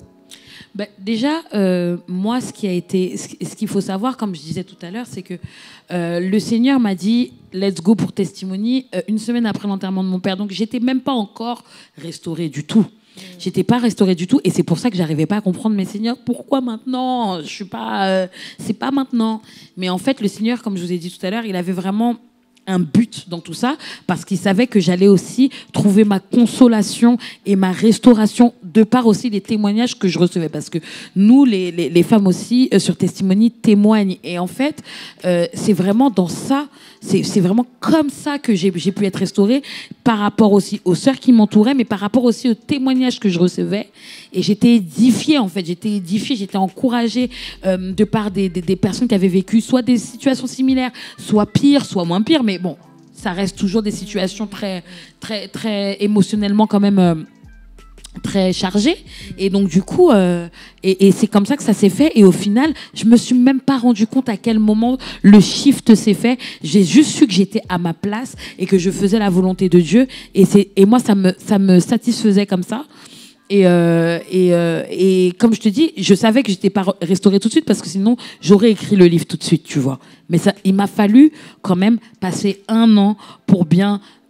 Déjà, moi, ce qu'il faut savoir, comme je disais tout à l'heure, c'est que le Seigneur m'a dit « Let's go pour Testimony » une semaine après l'enterrement de mon père. Donc, j'étais même pas encore restaurée du tout. J'étais pas restaurée du tout, et c'est pour ça que j'arrivais pas à comprendre. Mais Seigneur, pourquoi maintenant ? Je suis pas, c'est pas maintenant. Mais en fait, le Seigneur, comme je vous ai dit tout à l'heure, il avait vraiment un but dans tout ça, parce qu'il savait que j'allais aussi trouver ma consolation et ma restauration de par aussi les témoignages que je recevais, parce que nous les femmes aussi sur Testimony témoignent, et en fait c'est vraiment dans ça, c'est vraiment comme ça que j'ai pu être restaurée, par rapport aussi aux sœurs qui m'entouraient, mais par rapport aussi aux témoignages que je recevais. Et j'étais édifiée, en fait, j'étais encouragée de par des personnes qui avaient vécu soit des situations similaires, soit pires, soit moins pires, mais bon, ça reste toujours des situations très, très, très émotionnellement quand même très chargées. Et donc du coup, et c'est comme ça que ça s'est fait. Et au final, je me suis même pas rendu compte à quel moment le shift s'est fait. J'ai juste su que j'étais à ma place et que je faisais la volonté de Dieu. Et moi, ça me satisfaisait comme ça. Et comme je te dis, je savais que j'étais pas restaurée tout de suite, parce que sinon j'aurais écrit le livre tout de suite, tu vois. Mais il m'a fallu quand même passer 1 an pour bien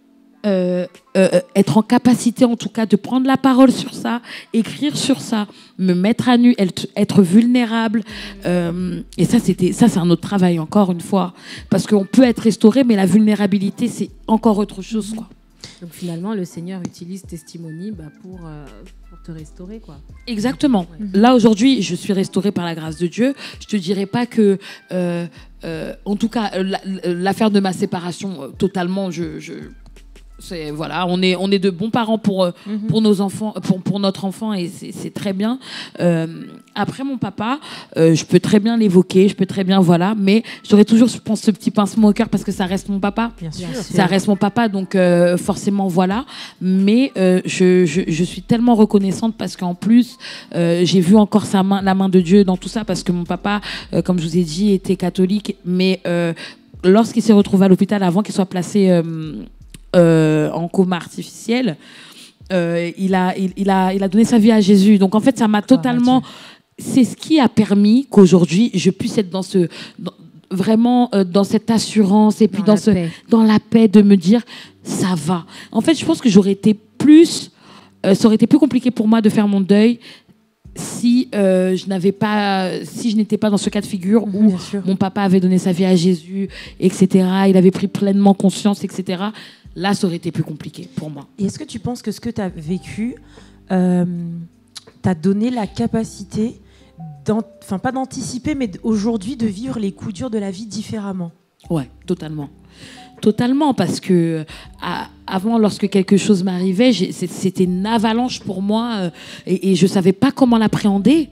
être en capacité, en tout cas, de prendre la parole sur ça, écrire sur ça, me mettre à nu, être vulnérable. Et ça, c'est un autre travail, encore une fois. Parce qu'on peut être restauré, mais la vulnérabilité, c'est encore autre chose, quoi. Donc finalement, le Seigneur utilise Testimony pour te restaurer, quoi. Exactement. Là, aujourd'hui, je suis restaurée par la grâce de Dieu. Je te dirais pas que... en tout cas, l'affaire de ma séparation, totalement, voilà, on est de bons parents pour nos enfants, pour notre enfant, et c'est très bien. Après mon papa, je peux très bien l'évoquer, voilà, mais j'aurais toujours, je pense, ce petit pincement au cœur parce que ça reste mon papa. Bien sûr. Ça reste mon papa, donc forcément voilà. Mais je suis tellement reconnaissante parce qu'en plus, j'ai vu encore la main de Dieu dans tout ça, parce que mon papa, comme je vous ai dit, était catholique, mais lorsqu'il s'est retrouvé à l'hôpital, avant qu'il soit placé en coma artificiel, il a donné sa vie à Jésus. Donc en fait, ça m'a totalement... C'est ce qui a permis qu'aujourd'hui, je puisse être vraiment dans cette assurance et puis dans la paix de me dire, ça va. En fait, je pense que ça aurait été plus compliqué pour moi de faire mon deuil si je n'étais pas dans ce cas de figure où mon papa avait donné sa vie à Jésus, etc. Il avait pris pleinement conscience, etc. Là, ça aurait été plus compliqué pour moi. Et est-ce que tu penses que ce que tu as vécu t'a donné la capacité, pas d'anticiper, mais aujourd'hui de vivre les coups durs de la vie différemment? Ouais, totalement. Totalement, parce que avant, lorsque quelque chose m'arrivait, c'était une avalanche pour moi et je ne savais pas comment l'appréhender.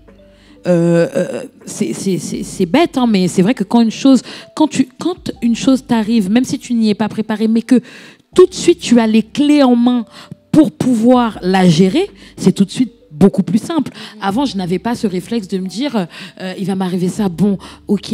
C'est bête, hein, mais c'est vrai que quand une chose t'arrive, même si tu n'y es pas préparé, mais que tout de suite tu as les clés en main pour pouvoir la gérer, c'est tout de suite beaucoup plus simple. Avant, je n'avais pas ce réflexe de me dire il va m'arriver ça, bon, ok,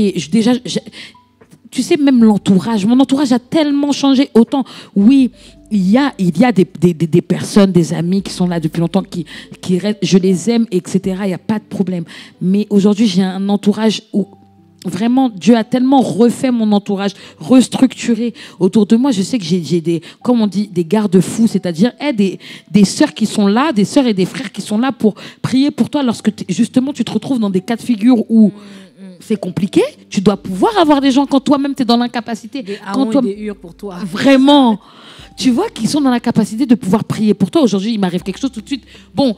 tu sais, même mon entourage a tellement changé. Autant, oui, il y a des personnes, des amis qui sont là depuis longtemps, qui restent, je les aime, etc. Il n'y a pas de problème. Mais aujourd'hui, j'ai un entourage où vraiment, Dieu a tellement refait mon entourage, restructuré autour de moi. Je sais que j'ai des, comme on dit, des garde-fous, c'est-à-dire des sœurs qui sont là, des sœurs et des frères qui sont là pour prier pour toi lorsque justement tu te retrouves dans des cas de figure où c'est compliqué. Tu dois pouvoir avoir des gens quand toi-même tu es dans l'incapacité. Des haons et des hurs pour toi. Vraiment. Tu vois, qui sont dans la capacité de pouvoir prier pour toi. Aujourd'hui, il m'arrive quelque chose tout de suite. Bon,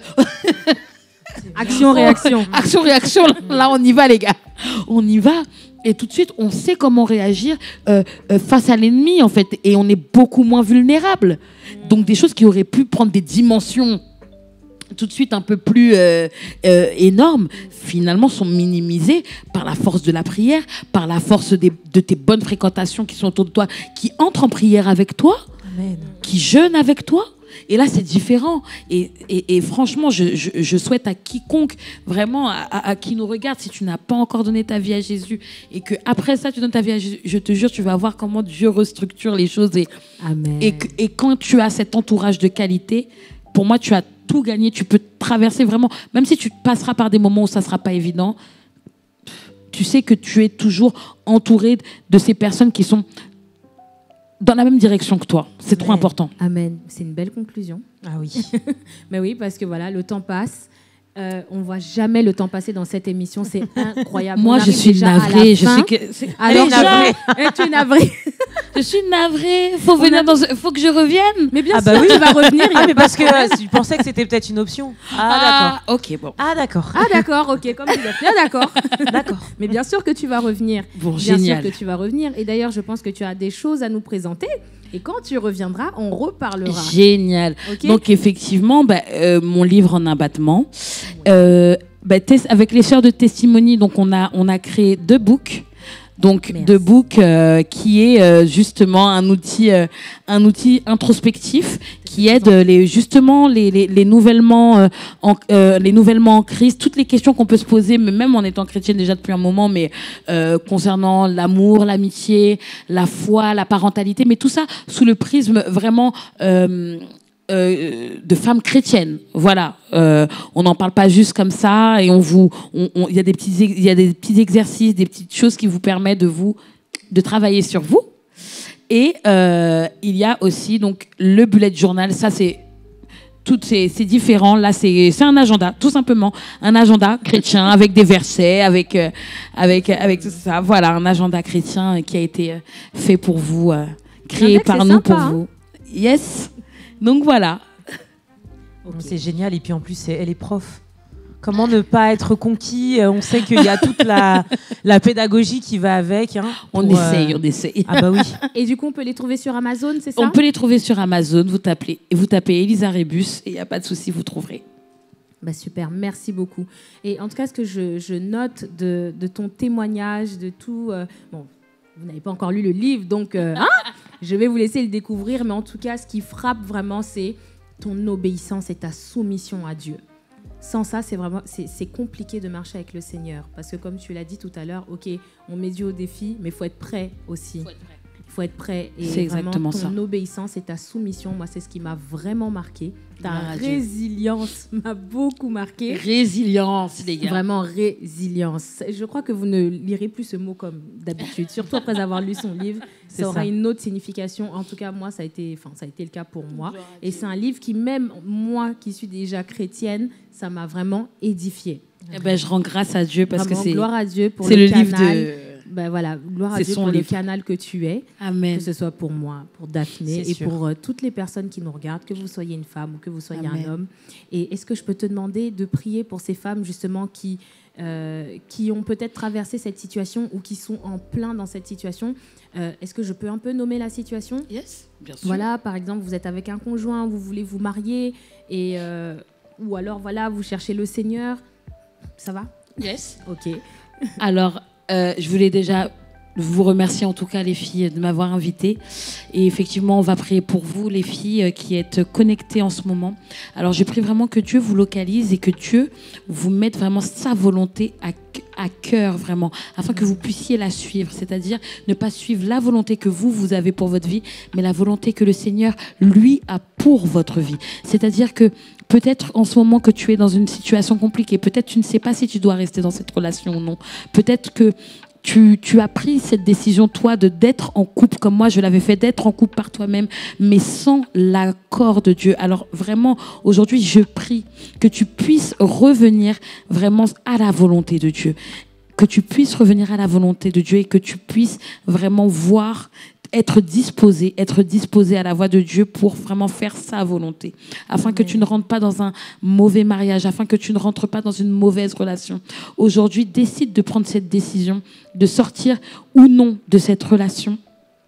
action-réaction. Action-réaction, là, on y va, les gars. On y va. Et tout de suite, on sait comment réagir face à l'ennemi, en fait. Et on est beaucoup moins vulnérable. Donc, des choses qui auraient pu prendre des dimensions tout de suite un peu plus énormes, finalement, sont minimisées par la force de la prière, par la force de tes bonnes fréquentations qui sont autour de toi, qui entrent en prière avec toi, Amen. qui jeûnent avec toi. Et là, c'est différent. Et franchement, je souhaite à quiconque, vraiment, à qui nous regarde, si tu n'as pas encore donné ta vie à Jésus, et qu'après ça, tu donnes ta vie à Jésus, je te jure, tu vas voir comment Dieu restructure les choses. Amen. Et quand tu as cet entourage de qualité, pour moi, tu as tout gagné. Tu peux traverser vraiment, même si tu passeras par des moments où ça ne sera pas évident, tu sais que tu es toujours entouré de ces personnes qui sont dans la même direction que toi. C'est trop important. Amen. C'est une belle conclusion. Ah oui. Mais oui, parce que voilà, le temps passe. On ne voit jamais le temps passer dans cette émission. C'est incroyable. Moi, je suis navrée. Je sais que Alors, tu es navrée. Je suis navrée. Faut que je revienne. Mais bien Ah sûr, bah oui. tu vas revenir. Ah, mais parce que tu pensais que c'était peut-être une option. Ah, d'accord. Ok, bon. Ah, d'accord. Ah d'accord, ok, comme tu l'as fait. Ah d'accord. D'accord. Mais bien sûr que tu vas revenir. Bon, Bien génial. sûr que tu vas revenir. Et d'ailleurs, je pense que tu as des choses à nous présenter. Et quand tu reviendras, on reparlera. Génial. Ok. Donc, effectivement, mon livre en abattement. Avec les sœurs de Testimony, donc on a créé 2 books. Donc, Merci. 2 books qui est justement un outil introspectif qui aide les nouvellement en crise, toutes les questions qu'on peut se poser, même en étant chrétienne déjà depuis un moment, mais concernant l'amour, l'amitié, la foi, la parentalité, mais tout ça sous le prisme vraiment de femmes chrétiennes. Voilà. On n'en parle pas juste comme ça et il y a des petits exercices, des petites choses qui vous permettent de travailler sur vous. Et il y a aussi donc le bullet journal. Ça, c'est différent. Là, c'est un agenda, tout simplement. Un agenda chrétien avec des versets, avec tout ça. Voilà, un agenda chrétien qui a été fait pour vous, créé Index, par c'est nous sympa, pour hein. vous. Yes. Donc voilà. C'est génial. Et puis en plus, elle est prof. Comment ne pas être conquis? On sait qu'il y a toute la pédagogie qui va avec. Hein, On pour, essaye. Ah bah oui. Et du coup, on peut les trouver sur Amazon, c'est ça? On peut les trouver sur Amazon. Vous tapez Elisa Rebus et il n'y a pas de souci, vous trouverez. Bah super, merci beaucoup. Et en tout cas, ce que je note de ton témoignage, de tout... bon, vous n'avez pas encore lu le livre, donc je vais vous laisser le découvrir. Mais en tout cas, ce qui frappe vraiment, c'est ton obéissance et ta soumission à Dieu. Sans ça, c'est compliqué de marcher avec le Seigneur. Parce que comme tu l'as dit tout à l'heure, ok, on met Dieu au défi, mais il faut être prêt aussi. Il faut être prêt. Et C'est vraiment, exactement ton ça. obéissance et ta soumission, moi, c'est ce qui m'a vraiment marqué. Ta Gloire à Dieu. résilience m'a beaucoup marqué. Résilience, les gars. Vraiment résilience. Je crois que vous ne lirez plus ce mot comme d'habitude, surtout après avoir lu son livre. C'est Ça aura ça. une autre signification. En tout cas, moi, ça a été le cas pour moi. Et c'est un livre qui, même moi qui suis déjà chrétienne, ça m'a vraiment édifiée. Eh ben, je rends grâce à Dieu parce Vraiment, que gloire à Dieu pour c'est le le livre canal. de... Ben voilà, gloire à C'est Dieu son pour le livre. canal que tu es. Amen. Que ce soit pour moi, pour Daphné C'est et sûr. pour toutes les personnes qui nous regardent, que vous soyez une femme ou que vous soyez Amen. un homme. Et est-ce que je peux te demander de prier pour ces femmes justement qui ont peut-être traversé cette situation ou qui sont en plein dans cette situation? Est-ce que je peux un peu nommer la situation? Yes, bien sûr. Voilà, par exemple, vous êtes avec un conjoint, vous voulez vous marier, et, ou alors voilà, vous cherchez le Seigneur. Ça va? Yes. Ok. Alors, je voulais déjà vous remercier en tout cas les filles de m'avoir invitée. Et effectivement, on va prier pour vous les filles qui êtes connectées en ce moment. Alors, je prie vraiment que Dieu vous localise et que Dieu vous mette vraiment sa volonté à cœur vraiment, afin que vous puissiez la suivre, c'est-à-dire ne pas suivre la volonté que vous avez pour votre vie, mais la volonté que le Seigneur, lui, a pour votre vie. C'est-à-dire que peut-être en ce moment que tu es dans une situation compliquée, peut-être tu ne sais pas si tu dois rester dans cette relation ou non, peut-être que tu as pris cette décision, toi, d'être en couple, comme moi je l'avais fait, d'être en couple par toi-même, mais sans l'accord de Dieu. Alors vraiment, aujourd'hui, je prie que tu puisses revenir vraiment à la volonté de Dieu. Que tu puisses revenir à la volonté de Dieu et que tu puisses vraiment voir, être disposé à la voix de Dieu pour vraiment faire sa volonté, afin que tu ne rentres pas dans un mauvais mariage, afin que tu ne rentres pas dans une mauvaise relation. Aujourd'hui, décide de prendre cette décision, de sortir ou non de cette relation,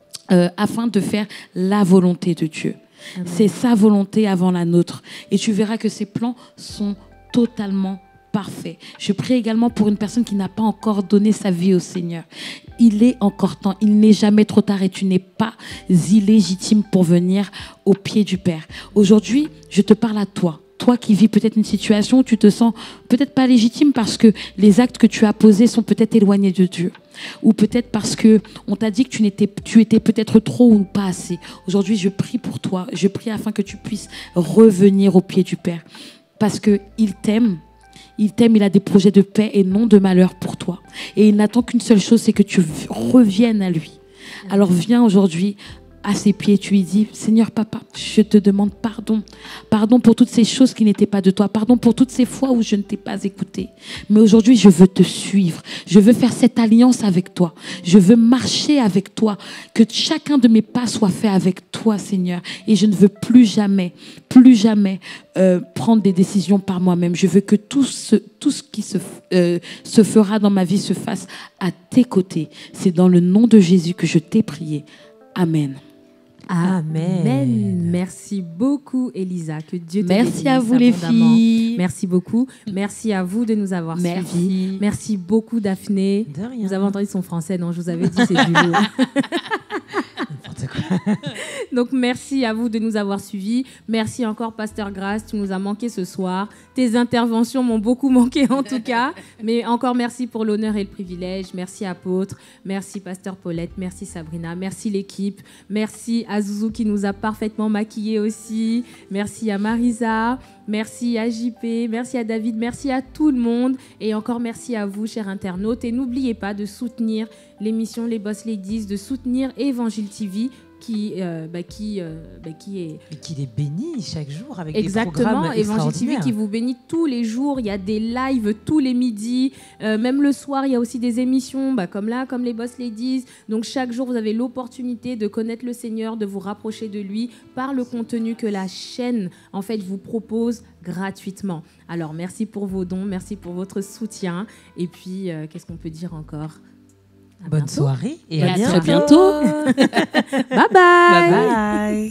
afin de faire la volonté de Dieu. Amen. C'est sa volonté avant la nôtre. Et tu verras que ses plans sont totalement parfaits. Je prie également pour une personne qui n'a pas encore donné sa vie au Seigneur. Il est encore temps, il n'est jamais trop tard et tu n'es pas illégitime pour venir au pied du Père. Aujourd'hui, je te parle à toi. Toi qui vis peut-être une situation où tu te sens peut-être pas légitime parce que les actes que tu as posés sont peut-être éloignés de Dieu. Ou peut-être parce que on t'a dit que tu étais peut-être trop ou pas assez. Aujourd'hui, je prie pour toi. Je prie afin que tu puisses revenir au pied du Père. Parce qu'il t'aime. Il t'aime, il a des projets de paix et non de malheur pour toi. Et il n'attend qu'une seule chose, c'est que tu reviennes à lui. Alors viens aujourd'hui à ses pieds, tu lui dis, Seigneur Papa, je te demande pardon. Pardon pour toutes ces choses qui n'étaient pas de toi. Pardon pour toutes ces fois où je ne t'ai pas écouté. Mais aujourd'hui, je veux te suivre. Je veux faire cette alliance avec toi. Je veux marcher avec toi. Que chacun de mes pas soit fait avec toi, Seigneur. Et je ne veux plus jamais prendre des décisions par moi-même. Je veux que tout ce qui se fera dans ma vie se fasse à tes côtés. C'est dans le nom de Jésus que je t'ai prié. Amen. Amen. Merci beaucoup, Elisa. Que Dieu te Merci bénisse à vous les abondamment. filles. Merci beaucoup. Merci à vous de nous avoir Merci. suivis. Merci beaucoup, Daphné. De rien. Vous avez entendu son français, non? Je vous avais dit, c'est du lourd. N'importe quoi. Donc, merci à vous de nous avoir suivis. Merci encore, Pasteur Grace. Tu nous as manqué ce soir. Tes interventions m'ont beaucoup manqué, en tout cas. Mais encore merci pour l'honneur et le privilège. Merci, Apôtre. Merci, Pasteur Paulette. Merci, Sabrina. Merci, l'équipe. Merci à Zouzou qui nous a parfaitement maquillés aussi. Merci à Marisa. Merci à JP, merci à David, merci à tout le monde. Et encore merci à vous, chers internautes. Et n'oubliez pas de soutenir l'émission Les Boss Ladies, de soutenir Évangile TV qui est Et qu'il est béni chaque jour avec exactement des programmes Évangile TV extraordinaires. qui vous bénit tous les jours. Il y a des lives tous les midis, même le soir il y a aussi des émissions comme les Boss Ladies. Donc chaque jour vous avez l'opportunité de connaître le Seigneur, de vous rapprocher de lui par le contenu que la chaîne en fait vous propose gratuitement. Alors merci pour vos dons, merci pour votre soutien. Et puis qu'est-ce qu'on peut dire encore? À Bonne bientôt. soirée Et à bientôt. très bientôt. Bye bye. Bye bye.